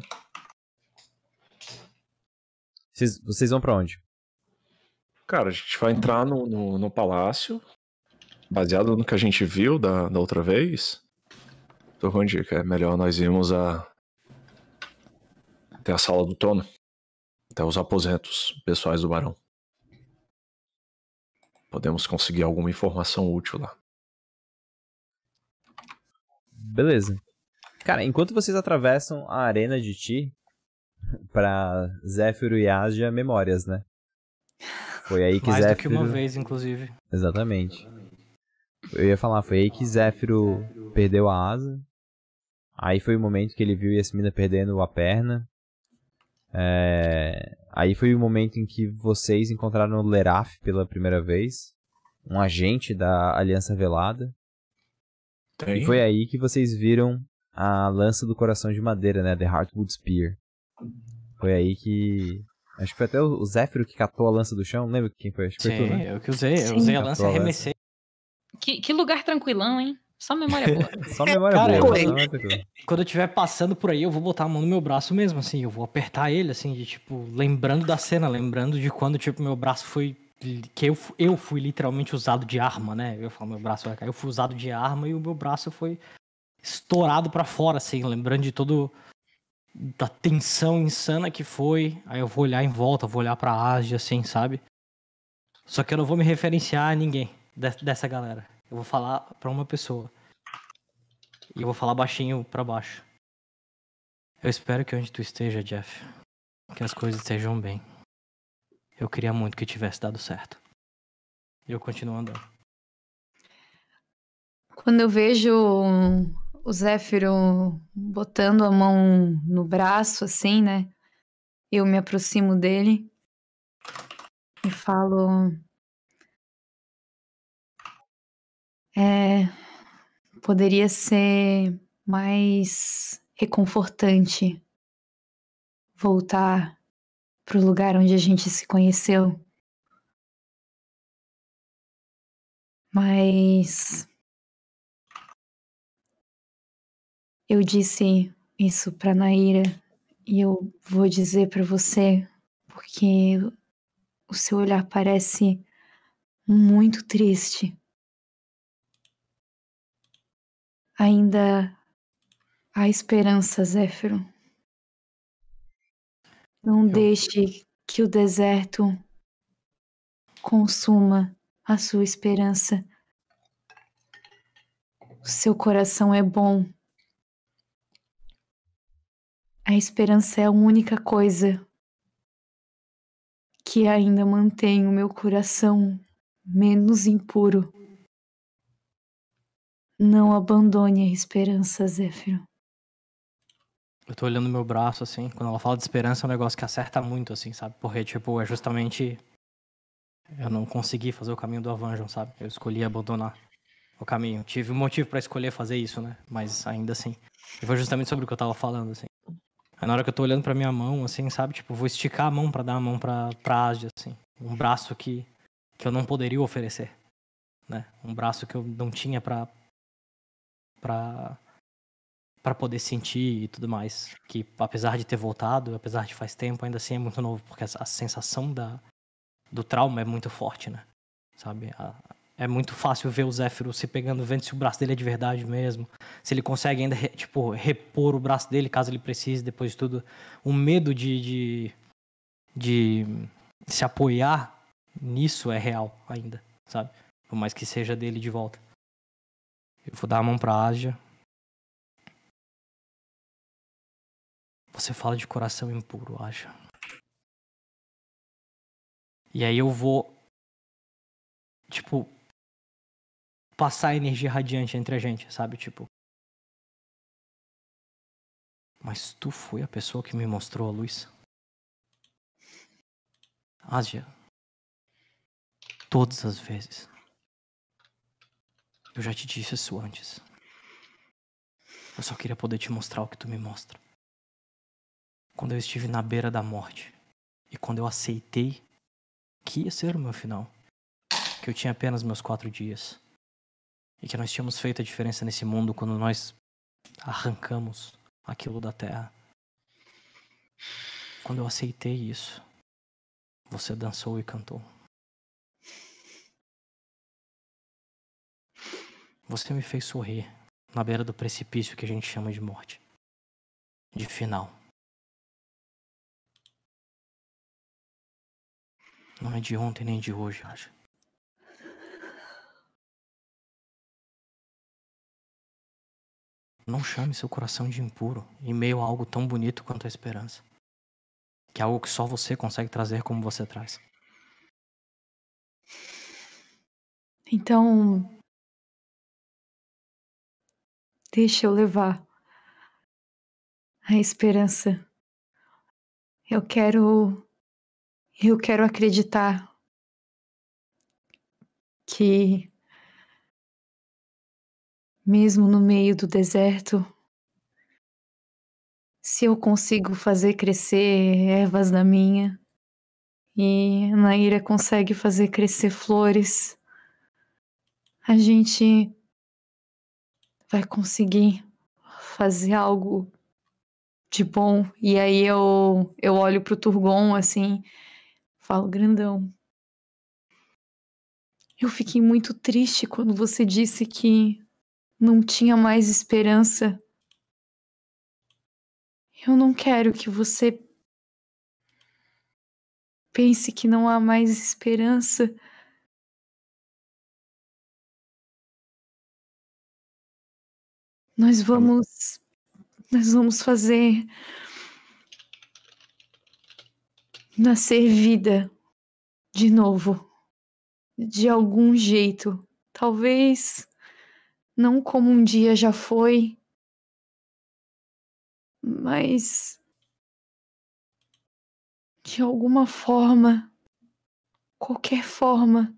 Vocês, vocês vão pra onde? Cara, a gente vai entrar no, no, no palácio, baseado no que a gente viu da, da outra vez. Tô com dica, é melhor nós irmos a... até a sala do trono. Até os aposentos pessoais do barão. Podemos conseguir alguma informação útil lá. Beleza. Cara, enquanto vocês atravessam a arena de Ti pra Zéfiro e Asia, memórias, né? Foi aí que Mais Zéfiro... do que uma vez, inclusive. Exatamente. Eu ia falar, foi aí que Zéfiro perdeu a asa. Aí foi o momento que ele viu Yasmina perdendo a perna. É... Aí foi o momento em que vocês encontraram o Leraf pela primeira vez. Um agente da Aliança Velada. Tem? E foi aí que vocês viram a lança do coração de madeira, né? The Heartwood Spear. Foi aí que... Acho que foi até o Zéfiro que catou a lança do chão. Não lembro quem foi? Acho que foi Sim, tu, né? eu que usei. Eu Sim. usei a lança e Catou a lança. arremessei. Que, que lugar tranquilão, hein? Só memória boa. Só memória Cara, boa. eu- Só memória boa. Quando eu estiver passando por aí, eu vou botar a mão no meu braço mesmo, assim. Eu vou apertar ele, assim, de tipo, lembrando da cena, lembrando de quando, tipo, meu braço foi. Que eu, fu- eu fui literalmente usado de arma, né? Eu falo, meu braço vai cair. Eu fui usado de arma e o meu braço foi estourado pra fora, assim, lembrando de todo. Da tensão insana que foi. Aí eu vou olhar em volta, vou olhar pra Ásia, assim, sabe? Só que eu não vou me referenciar a ninguém de- dessa galera. Eu vou falar pra uma pessoa. E eu vou falar baixinho pra baixo. Eu espero que onde tu esteja, Jeff, que as coisas estejam bem. Eu queria muito que tivesse dado certo. E eu continuo andando. Quando eu vejo o Zéfiro botando a mão no braço, assim, né? Eu me aproximo dele e falo... É... Poderia ser mais reconfortante voltar pro lugar onde a gente se conheceu. Mas... Eu disse isso pra Naira e eu vou dizer pra você porque o seu olhar parece muito triste. Ainda há esperança, Zéfiro. Não Eu- deixe que o deserto consuma a sua esperança. O seu coração é bom. A esperança é a única coisa que ainda mantém o meu coração menos impuro. Não abandone a esperança, Zéfiro. Eu tô olhando meu braço, assim. Quando ela fala de esperança, é um negócio que acerta muito, assim, sabe? Porque, tipo, é justamente... Eu não consegui fazer o caminho do Avanjon, sabe? Eu escolhi abandonar o caminho. Tive um motivo pra escolher fazer isso, né? Mas ainda assim. E foi justamente sobre o que eu tava falando, assim. Aí na hora que eu tô olhando pra minha mão, assim, sabe? Tipo, vou esticar a mão pra dar a mão pra, pra Ásia, assim. Um braço que, que eu não poderia oferecer, né? Um braço que eu não tinha pra... pra... pra poder sentir e tudo mais. Que apesar de ter voltado, apesar de faz tempo, ainda assim é muito novo. Porque a, a sensação da, do trauma é muito forte, né? Sabe? A, é muito fácil ver o Zéfiro se pegando, vendo se o braço dele é de verdade mesmo. Se ele consegue ainda, re- tipo, repor o braço dele, caso ele precise, depois de tudo. O medo de, de, de se apoiar nisso é real ainda, sabe? Por mais que seja dele de volta. Eu vou dar a mão pra Ásia. Você fala de coração impuro, Ásia. E aí eu vou, tipo, passar energia radiante entre a gente, sabe? Tipo. Mas tu foi a pessoa que me mostrou a luz? Ásia. Todas as vezes. Eu já te disse isso antes. Eu só queria poder te mostrar o que tu me mostra. Quando eu estive na beira da morte. E quando eu aceitei que ia ser o meu final. Que eu tinha apenas meus quatro dias. E que nós tínhamos feito a diferença nesse mundo quando nós arrancamos aquilo da terra. Quando eu aceitei isso, você dançou e cantou. Você me fez sorrir na beira do precipício que a gente chama de morte. De final. Não é de ontem nem de hoje, acho. Não chame seu coração de impuro em meio a algo tão bonito quanto a esperança. Que é algo que só você consegue trazer como você traz. Então, deixa eu levar a esperança. Eu quero... Eu quero acreditar que, mesmo no meio do deserto, se eu consigo fazer crescer ervas da minha e Naira consegue fazer crescer flores, a gente vai conseguir fazer algo de bom. E aí eu, eu olho pro Turgon assim, falo, grandão, eu fiquei muito triste quando você disse que não tinha mais esperança. Eu não quero que você pense que não há mais esperança. Nós vamos... Nós vamos fazer... nascer vida de novo. De algum jeito. Talvez não como um dia já foi, mas de alguma forma, qualquer forma.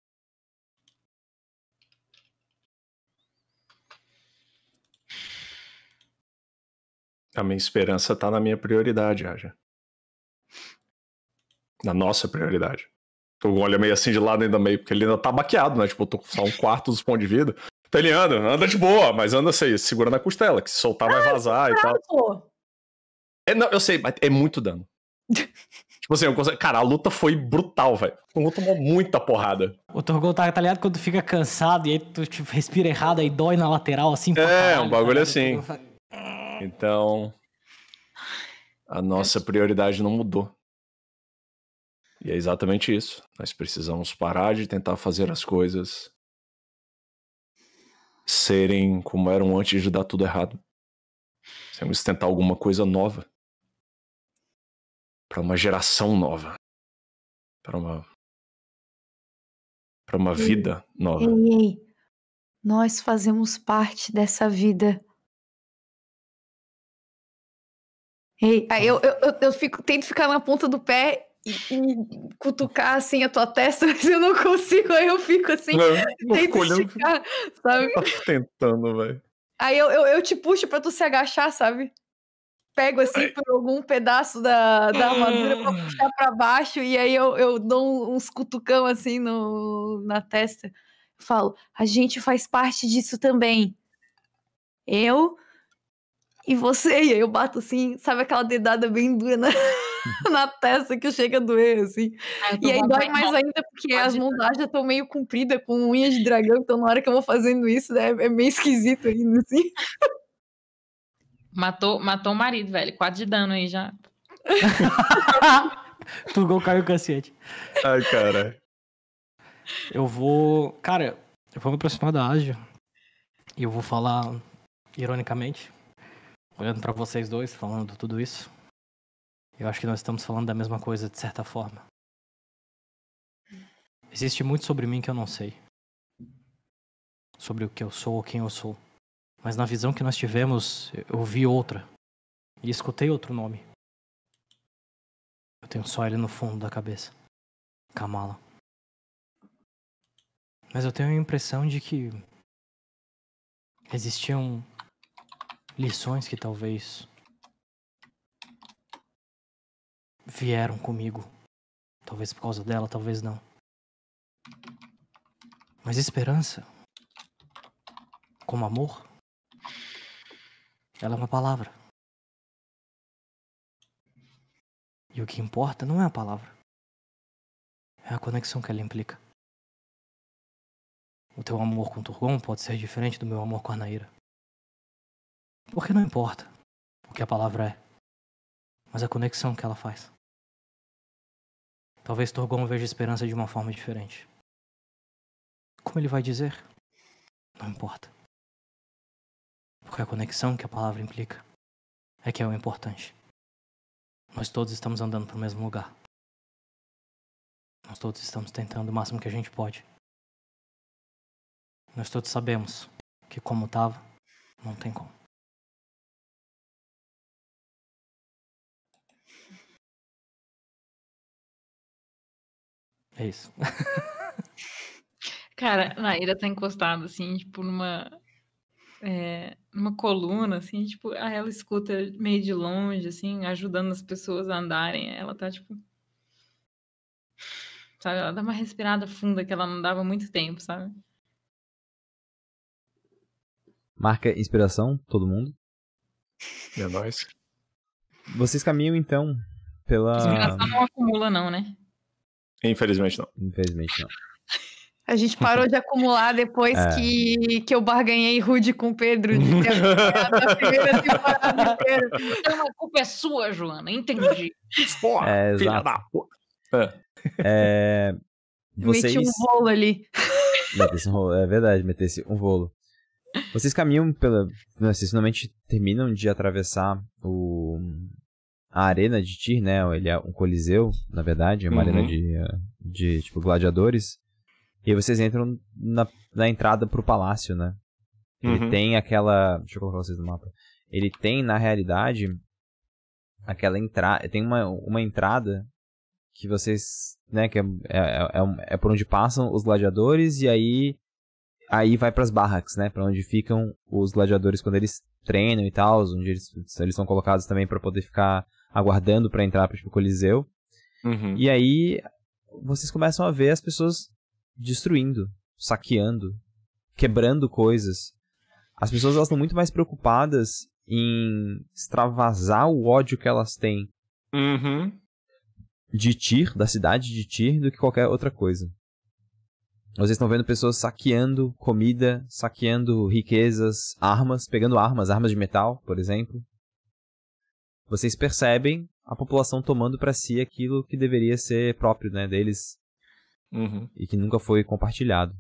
A minha esperança tá na minha prioridade, Aja. Na nossa prioridade. Tu olha meio assim de lado ainda meio, porque ele ainda tá baqueado, né? Tipo, eu tô com só um quarto dos pontos de vida. Então ele anda, anda de boa, mas anda assim, segurando a costela, que se soltar vai vazar e tal. Pô. É, não, eu sei, mas é muito dano. Tipo assim, eu consigo... cara, a luta foi brutal, velho. O Turgon tomou muita porrada. O Turgon tá, tá ligado quando tu fica cansado e aí tu tipo, respira errado, aí dói na lateral, assim. pra É, caralho, um bagulho tá assim. ligado? Então, a nossa prioridade não mudou. E é exatamente isso. Nós precisamos parar de tentar fazer as coisas serem como eram antes de dar tudo errado. Temos que tentar alguma coisa nova. Para uma geração nova. Para uma... Para uma vida nova. Ei, ei. Nós fazemos parte dessa vida. Ei, aí eu, eu, eu, eu fico, tento ficar na ponta do pé e, e cutucar assim a tua testa, mas eu não consigo, aí eu fico assim, Não, eu tento fico olhando, esticar, sabe? tá tentando, velho. Aí eu, eu, eu te puxo pra tu se agachar, sabe? Pego assim Ai. por algum pedaço da, da armadura pra puxar pra baixo e aí eu, eu dou uns cutucão assim no, na testa. Eu falo, a gente faz parte disso também. Eu e você. E aí eu bato assim, sabe aquela dedada bem dura na, na testa que chega a doer, assim. Ai, eu tô E aí com dói vontade- mais ainda porque Pode as ir. mãos lá já estão meio compridas com unhas de dragão, então na hora que eu vou fazendo isso, né, é meio esquisito ainda, assim. Matou, matou o marido, velho. Quatro de dano aí já. Turgon caiu o cacete. Ai, cara. Eu vou... Cara, eu vou me aproximar da Ágia. E eu vou falar, ironicamente, olhando pra vocês dois, falando tudo isso. Eu acho que nós estamos falando da mesma coisa, de certa forma. Existe muito sobre mim que eu não sei. Sobre o que eu sou ou quem eu sou. Mas na visão que nós tivemos, eu vi outra. E escutei outro nome. Eu tenho só ele no fundo da cabeça. Kamala. Mas eu tenho a impressão de que existiam lições que talvez vieram comigo. Talvez por causa dela, talvez não. Mas esperança, como amor, ela é uma palavra. E o que importa não é a palavra. É a conexão que ela implica. O teu amor com o Turgon pode ser diferente do meu amor com a Naira. Porque não importa o que a palavra é, mas a conexão que ela faz. Talvez Turgon veja esperança de uma forma diferente. Como ele vai dizer? Não importa. Porque a conexão que a palavra implica é que é o importante. Nós todos estamos andando para o mesmo lugar. Nós todos estamos tentando o máximo que a gente pode. Nós todos sabemos que como tava, não tem como. É isso. Cara, a Naira tá encostada, assim, tipo, numa... É, numa coluna, assim, tipo, aí ela escuta meio de longe, assim, ajudando as pessoas a andarem. Ela tá, tipo... Sabe, ela dá uma respirada funda que ela não dava há muito tempo, sabe? Marca inspiração, todo mundo. É nóis. Vocês caminham, então, pela... Inspiração não acumula, não, né? Infelizmente não. Infelizmente, não. A gente parou de acumular depois É. que, que eu barganhei rude com o Pedro de ter acompanhado a primeira temporada inteira. Então a culpa é sua, Joana, entendi. Porra, É, filha exato. da puta. É. É... Vocês... Meti um rolo ali. Metesse um rolo, é verdade, metesse um rolo. Vocês caminham pela... Vocês finalmente terminam de atravessar o... a arena de Tyr, né? Ele é um coliseu, na verdade, é uma Uhum. arena de, de, tipo, gladiadores. E aí vocês entram na, na entrada pro palácio, né? Ele Uhum. tem aquela... Deixa eu colocar vocês no mapa. Ele tem, na realidade, aquela entrada... Tem uma, uma entrada que vocês... né? Que é, é, é, um- é por onde passam os gladiadores e aí... Aí vai pras barracks, né? Pra onde ficam os gladiadores quando eles treinam e tal. Onde eles, eles são colocados também pra poder ficar aguardando pra entrar pro tipo, coliseu. Uhum. E aí vocês começam a ver as pessoas destruindo, saqueando, quebrando coisas. As pessoas elas estão muito mais preocupadas em extravasar o ódio que elas têm Uhum. de Tyr, da cidade de Tyr, do que qualquer outra coisa. Vocês estão vendo pessoas saqueando comida, saqueando riquezas, armas, pegando armas, armas de metal, por exemplo. Vocês percebem a população tomando pra si aquilo que deveria ser próprio, né, deles Uhum. e que nunca foi compartilhado.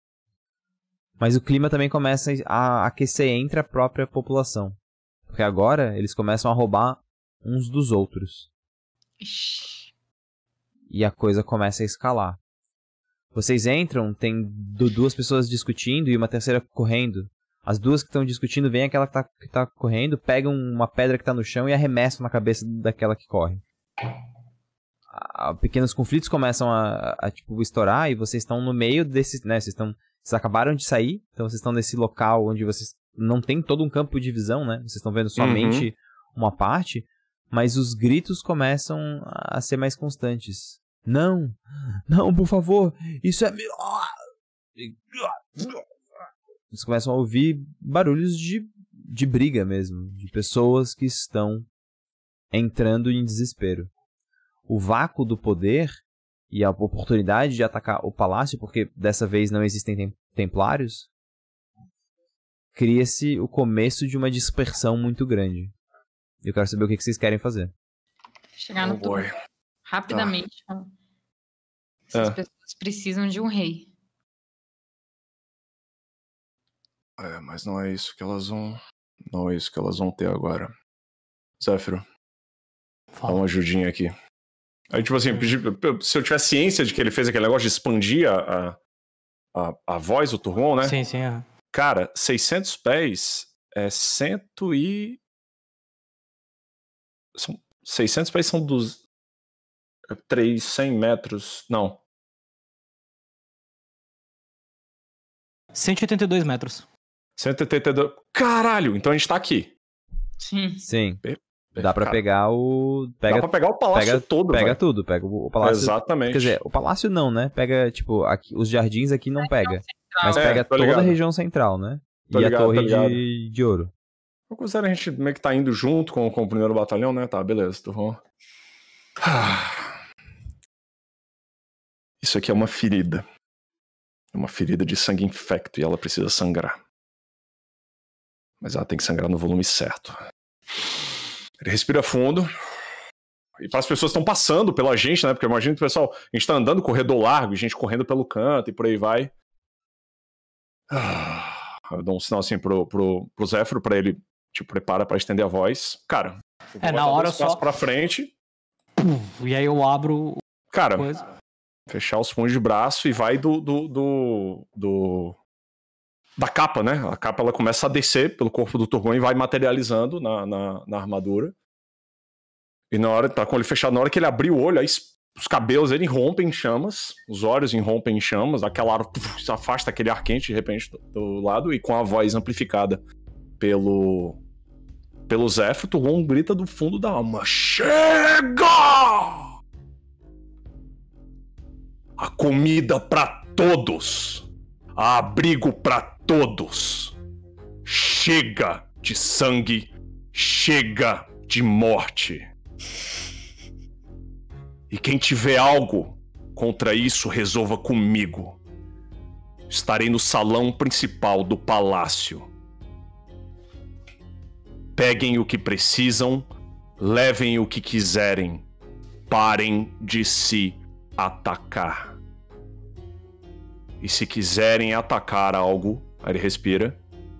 Mas o clima também começa a aquecer entre a própria população. Porque agora eles começam a roubar uns dos outros. Ixi. E a coisa começa a escalar. Vocês entram, tem du- duas pessoas discutindo e uma terceira correndo. As duas que estão discutindo, vem aquela que tá, que tá correndo, pegam uma pedra que tá no chão e arremessam na cabeça daquela que corre. A- pequenos conflitos começam a, a, tipo, estourar e vocês estão no meio desse, né, vocês estão, vocês acabaram de sair, então vocês estão nesse local onde vocês não tem todo um campo de visão, né, vocês estão vendo somente uma parte, mas os gritos começam a ser mais constantes. Não, não, por favor, isso é melhor. Vocês começam a ouvir barulhos de, de briga mesmo, de pessoas que estão entrando em desespero. O vácuo do poder e a oportunidade de atacar o palácio, porque dessa vez não existem tem- templários, cria-se o começo de uma dispersão muito grande. Eu quero saber o que que vocês querem fazer. Chegar no Oh, boy. topo. Rapidamente. fala. Ah. Essas pessoas precisam de um rei. É, mas não é isso que elas vão. Não é isso que elas vão ter agora. Zéfiro, dá Fala. uma ajudinha aqui. Aí, tipo assim, pedi- se eu tivesse ciência de que ele fez aquele negócio de expandir a, a, a voz do Turgon, né? Sim, sim. É. Cara, seiscentos pés é cento e. São, seiscentos pés são dos. três, cem metros. Não. cento e oitenta e dois metros. cento e oitenta e dois. Caralho! Então a gente tá aqui. Sim. Sim. Be- Dá pra Cara, pegar o... Pega, Dá pra pegar o palácio pega, todo, pega velho. tudo. Pega o, o palácio... Exatamente. Quer dizer, o palácio não, né? Pega, tipo, aqui, os jardins aqui não pega. Mas É, pega tô toda a ligado. região central, né? Tô e ligado, a tô torre ligado. de, de ouro. Eu considero a gente meio que tá indo junto com, com o primeiro batalhão, né? Tá, beleza, tô bom. Isso aqui é uma ferida. É uma ferida de sangue infecto e ela precisa sangrar. Mas ela tem que sangrar no volume certo. Ele respira fundo. E para as pessoas que estão passando pela gente, né? Porque imagina que o pessoal, a gente tá andando corredor largo, gente correndo pelo canto e por aí vai. Eu dou um sinal assim pro, pro, pro Zéfiro pra ele te prepara pra estender a voz. Cara, eu vou É, na botar hora dois passos só- pra frente. E aí eu abro Cara, coisa. fechar os punhos de braço e vai do, do, do, do- da capa, né? A capa ela começa a descer pelo corpo do Turgon e vai materializando na, na, na armadura. E na hora, tá com ele fechado, na hora que ele abrir o olho, aí os cabelos ele irrompem em chamas, os olhos irrompem em chamas, aquela ar se afasta aquele ar quente de repente do, do lado, e com a voz amplificada pelo pelo Zéfiro, Turgon grita do fundo da alma: chega! A comida pra todos, a abrigo pra todos. Chega de sangue, chega de morte. E quem tiver algo contra isso, resolva comigo. Estarei no salão principal do palácio. Peguem o que precisam, levem o que quiserem. Parem de se atacar. E se quiserem atacar algo, aí ele respira,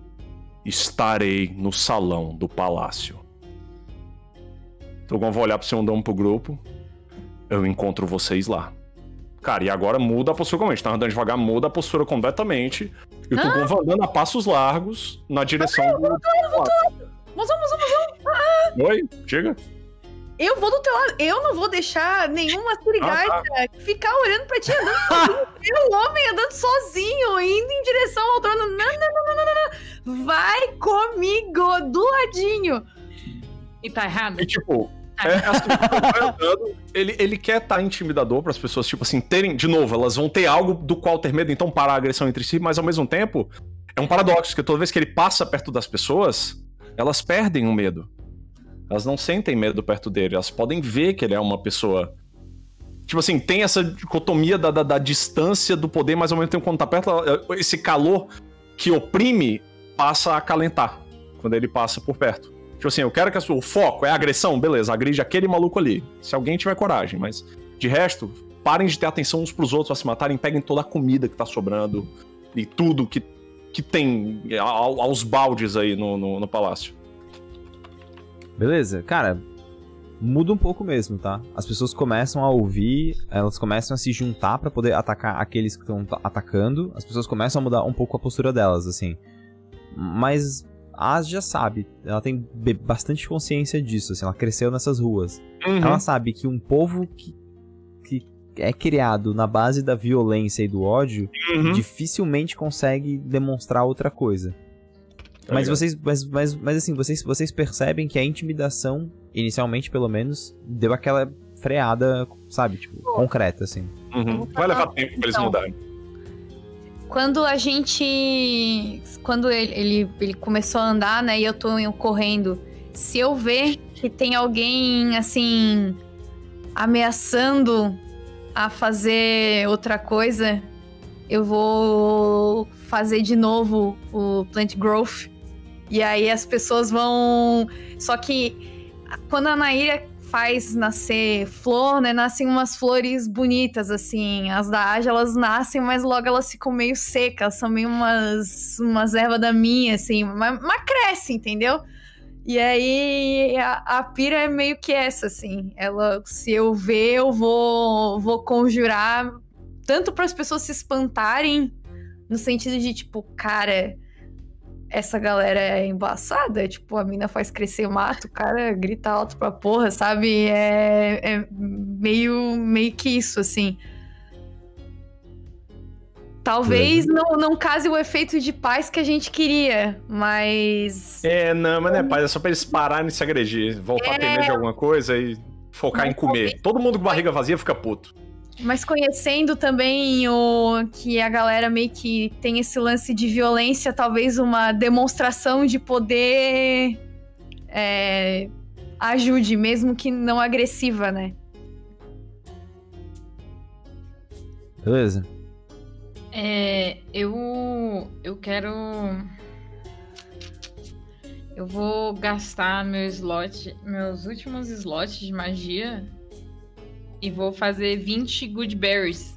estarei no salão do palácio. Turgon vai olhar pro segundão pro grupo. Eu encontro vocês lá. Cara, e agora muda a postura completamente. Tá andando devagar, muda a postura completamente. E o Turgon vai andando a passos largos na direção do... Mozão, mozão, mozão. Oi, diga. Eu vou do teu lado. Eu não vou deixar nenhuma surigata Ah, ficar olhando pra ti andando sozinho. Eu, homem, andando sozinho, indo em direção ao trono. Não, não, não, não, não, não. Vai comigo, do ladinho. E tá errado? E tipo, é assim, ele vai andando, ele, ele quer estar intimidador para as pessoas, tipo assim, terem, de novo, elas vão ter algo do qual ter medo, então parar a agressão entre si, mas ao mesmo tempo, é um paradoxo, porque toda vez que ele passa perto das pessoas, elas perdem o medo. Elas não sentem medo perto dele, elas podem ver que ele é uma pessoa... Tipo assim, tem essa dicotomia da, da, da distância do poder, mas ao mesmo tempo quando tá perto, esse calor que oprime passa a acalentar quando ele passa por perto. Tipo assim, eu quero que a sua, o foco é a agressão, beleza, agride aquele maluco ali, se alguém tiver coragem, mas de resto, parem de ter atenção uns pros outros a se matarem, peguem toda a comida que tá sobrando e tudo que, que tem ao, aos baldes aí no, no, no palácio. Beleza, cara, muda um pouco mesmo, tá? As pessoas começam a ouvir, elas começam a se juntar pra poder atacar aqueles que estão atacando, as pessoas começam a mudar um pouco a postura delas, assim. Mas a As já sabe, ela tem bastante consciência disso, assim, ela cresceu nessas ruas. Uhum. Ela sabe que um povo que, que é criado na base da violência e do ódio, Uhum. dificilmente consegue demonstrar outra coisa. Tá Mas ligado? vocês, mas, mas, mas assim, vocês, vocês percebem que a intimidação, inicialmente pelo menos, deu aquela freada, sabe, tipo, concreta, assim. Uhum. Vai levar tempo pra eles Então. mudarem. Quando a gente... Quando ele, ele, ele começou a andar, né, e eu tô correndo, se eu ver que tem alguém, assim, ameaçando a fazer outra coisa, eu vou fazer de novo o Plant Growth. E aí as pessoas vão... Só que quando a Naira faz nascer flor, né? Nascem umas flores bonitas, assim. As da Aja, elas nascem, mas logo elas ficam meio secas. São meio umas, umas ervas da minha, assim. Mas, mas cresce, entendeu? E aí a, a pira é meio que essa, assim. Ela, se eu ver, eu vou, vou conjurar tanto para as pessoas se espantarem, no sentido de, tipo, cara, essa galera é embaçada, tipo, a mina faz crescer o mato, o cara grita alto pra porra, sabe? É, é meio, meio que isso, assim. Talvez não, não case o efeito de paz que a gente queria, mas... É, não, mas não é paz, é só pra eles pararem de se agredir, voltar é... a ter medo de alguma coisa e focar mas em comer. Talvez... Todo mundo com barriga vazia fica puto. Mas conhecendo também o que a galera meio que tem esse lance de violência, talvez uma demonstração de poder é, ajude, mesmo que não agressiva, né? Beleza. É, eu, eu quero... Eu vou gastar meu slot, meus últimos slots de magia e vou fazer vinte good berries.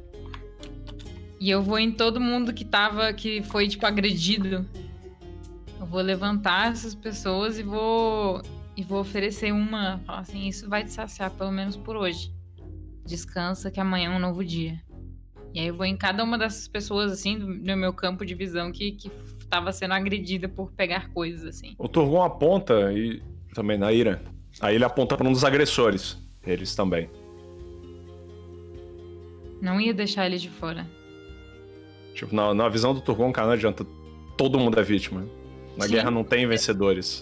E eu vou em todo mundo que tava, que foi, tipo, agredido. Eu vou levantar essas pessoas e vou, e vou oferecer uma, falar assim, isso vai te saciar pelo menos por hoje. Descansa que amanhã é um novo dia. E aí eu vou em cada uma dessas pessoas, assim, do, do meu campo de visão que, que tava sendo agredida por pegar coisas, assim. O Turgon aponta, e também na ira, aí ele aponta para um dos agressores, eles também. Não ia deixar eles de fora. Tipo, na, na visão do Turgon, cara, não adianta, todo mundo é vítima. Na Sim. guerra não tem vencedores.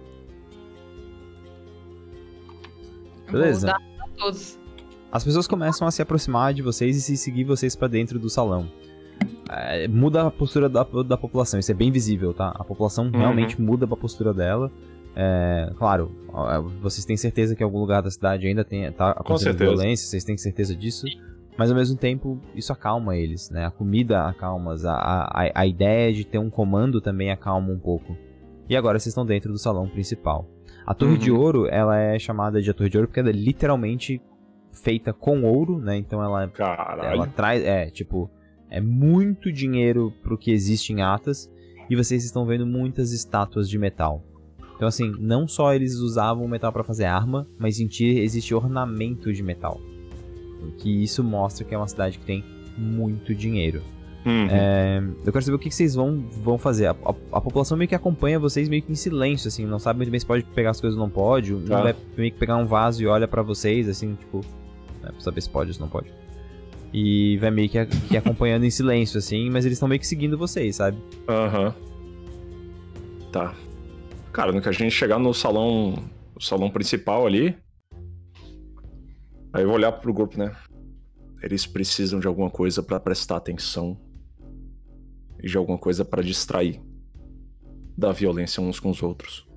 Beleza. Vou dar pra todos. As pessoas começam a se aproximar de vocês e se seguir vocês pra dentro do salão. É, muda a postura da, da população, isso é bem visível, tá? A população uhum. realmente muda a postura dela. É, claro, vocês têm certeza que em algum lugar da cidade ainda tem, tá acontecendo violência, vocês têm certeza disso. Mas ao mesmo tempo, isso acalma eles, né? A comida acalma, a, a, a ideia de ter um comando também acalma um pouco. E agora vocês estão dentro do salão principal. A Torre uhum. de Ouro, ela é chamada de a Torre de Ouro porque ela é literalmente feita com ouro, né? Então ela, ela traz, é, tipo, é muito dinheiro pro que existe em Atas. E vocês estão vendo muitas estátuas de metal. Então assim, não só eles usavam o metal para fazer arma, mas em Tyr existe ornamento de metal. Que isso mostra que é uma cidade que tem muito dinheiro. Uhum. É, eu quero saber o que vocês vão, vão fazer. A, a, a população meio que acompanha vocês meio que em silêncio, assim. Não sabe muito bem se pode pegar as coisas ou não pode. Um tá. vai meio que pegar um vaso e olha pra vocês, assim, tipo... Né, pra saber se pode ou se não pode. E vai meio que, que acompanhando em silêncio, assim. Mas eles estão meio que seguindo vocês, sabe? Aham. Uhum. Tá. Cara, no que a gente chegar no salão... O salão principal ali... Aí eu vou olhar pro grupo, né? Eles precisam de alguma coisa pra prestar atenção. E de alguma coisa pra distrair da violência uns com os outros.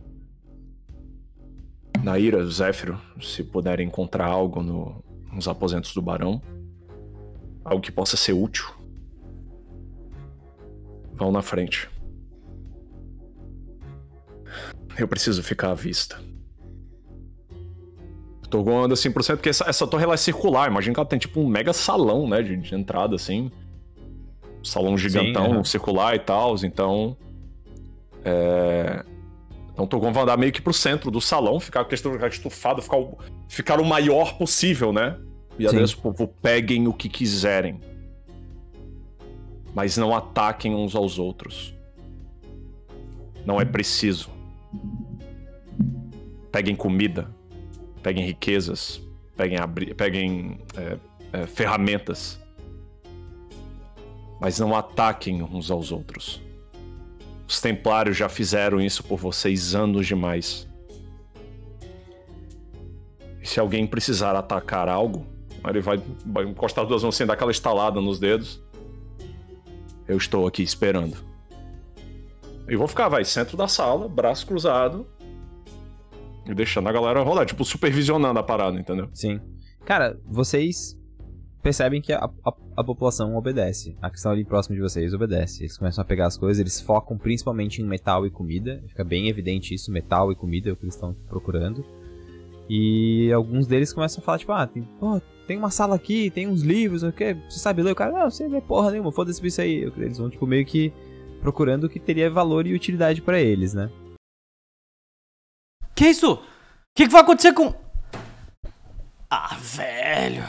Naira, Zéfiro, se puderem encontrar algo no, nos aposentos do Barão, algo que possa ser útil, vão na frente. Eu preciso ficar à vista. Turgon anda cem por cento, porque essa, essa torre ela é circular. Imagina que ela tem tipo um mega salão, né, de, de entrada, assim. Salão gigantão, Sim, é. circular e tal, então... É... Então o Turgon vai andar meio que pro centro do salão, ficar estufado, ficar o, ficar o maior possível, né? E às vezes o povo peguem o que quiserem. Mas não ataquem uns aos outros. Não é preciso. Peguem comida. Peguem riquezas, peguem, abri- peguem é, é, ferramentas, mas não ataquem uns aos outros. Os Templários já fizeram isso por vocês anos demais. E se alguém precisar atacar algo, ele vai, vai encostar as duas mãos assim, dar aquela estalada nos dedos. Eu estou aqui esperando. E vou ficar, vai, centro da sala, braço cruzado. E deixando a galera rolar, tipo, supervisionando a parada, entendeu? Sim. Cara, vocês percebem que a, a, a população obedece. A questão ali próximo de vocês obedece. Eles começam a pegar as coisas, eles focam principalmente em metal e comida. Fica bem evidente isso, metal e comida é o que eles estão procurando. E alguns deles começam a falar, tipo, ah, tem, pô, tem uma sala aqui, tem uns livros, o que? Você sabe ler? O cara, não, você lê porra nenhuma, foda-se isso aí. Eles vão, tipo, meio que procurando o que teria valor e utilidade pra eles, né? Que isso? O que, que vai acontecer com... Ah, velho.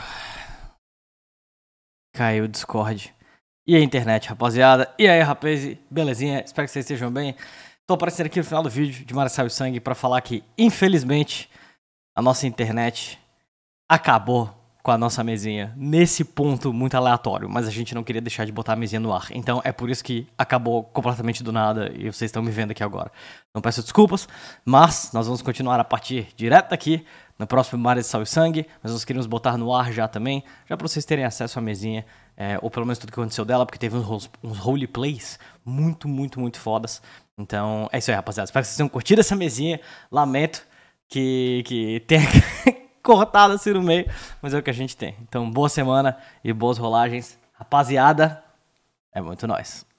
Caiu o Discord. E a internet, rapaziada. E aí, rapaz, belezinha? Espero que vocês estejam bem. Tô aparecendo aqui no final do vídeo de Marcelo Sangue pra falar que, infelizmente, a nossa internet acabou com a nossa mesinha nesse ponto muito aleatório, mas a gente não queria deixar de botar a mesinha no ar. Então é por isso que acabou completamente do nada e vocês estão me vendo aqui agora. Não peço desculpas, mas nós vamos continuar a partir direto daqui no próximo Mares de Sal e Sangue, mas nós queríamos botar no ar já também, já para vocês terem acesso à mesinha, é, ou pelo menos tudo que aconteceu dela, porque teve uns, uns roleplays muito, muito, muito fodas. Então é isso aí, rapaziada. Espero que vocês tenham curtido essa mesinha. Lamento que, que tenha cortado assim no meio, mas é o que a gente tem. Então boa semana e boas rolagens. Rapaziada, é muito nóis.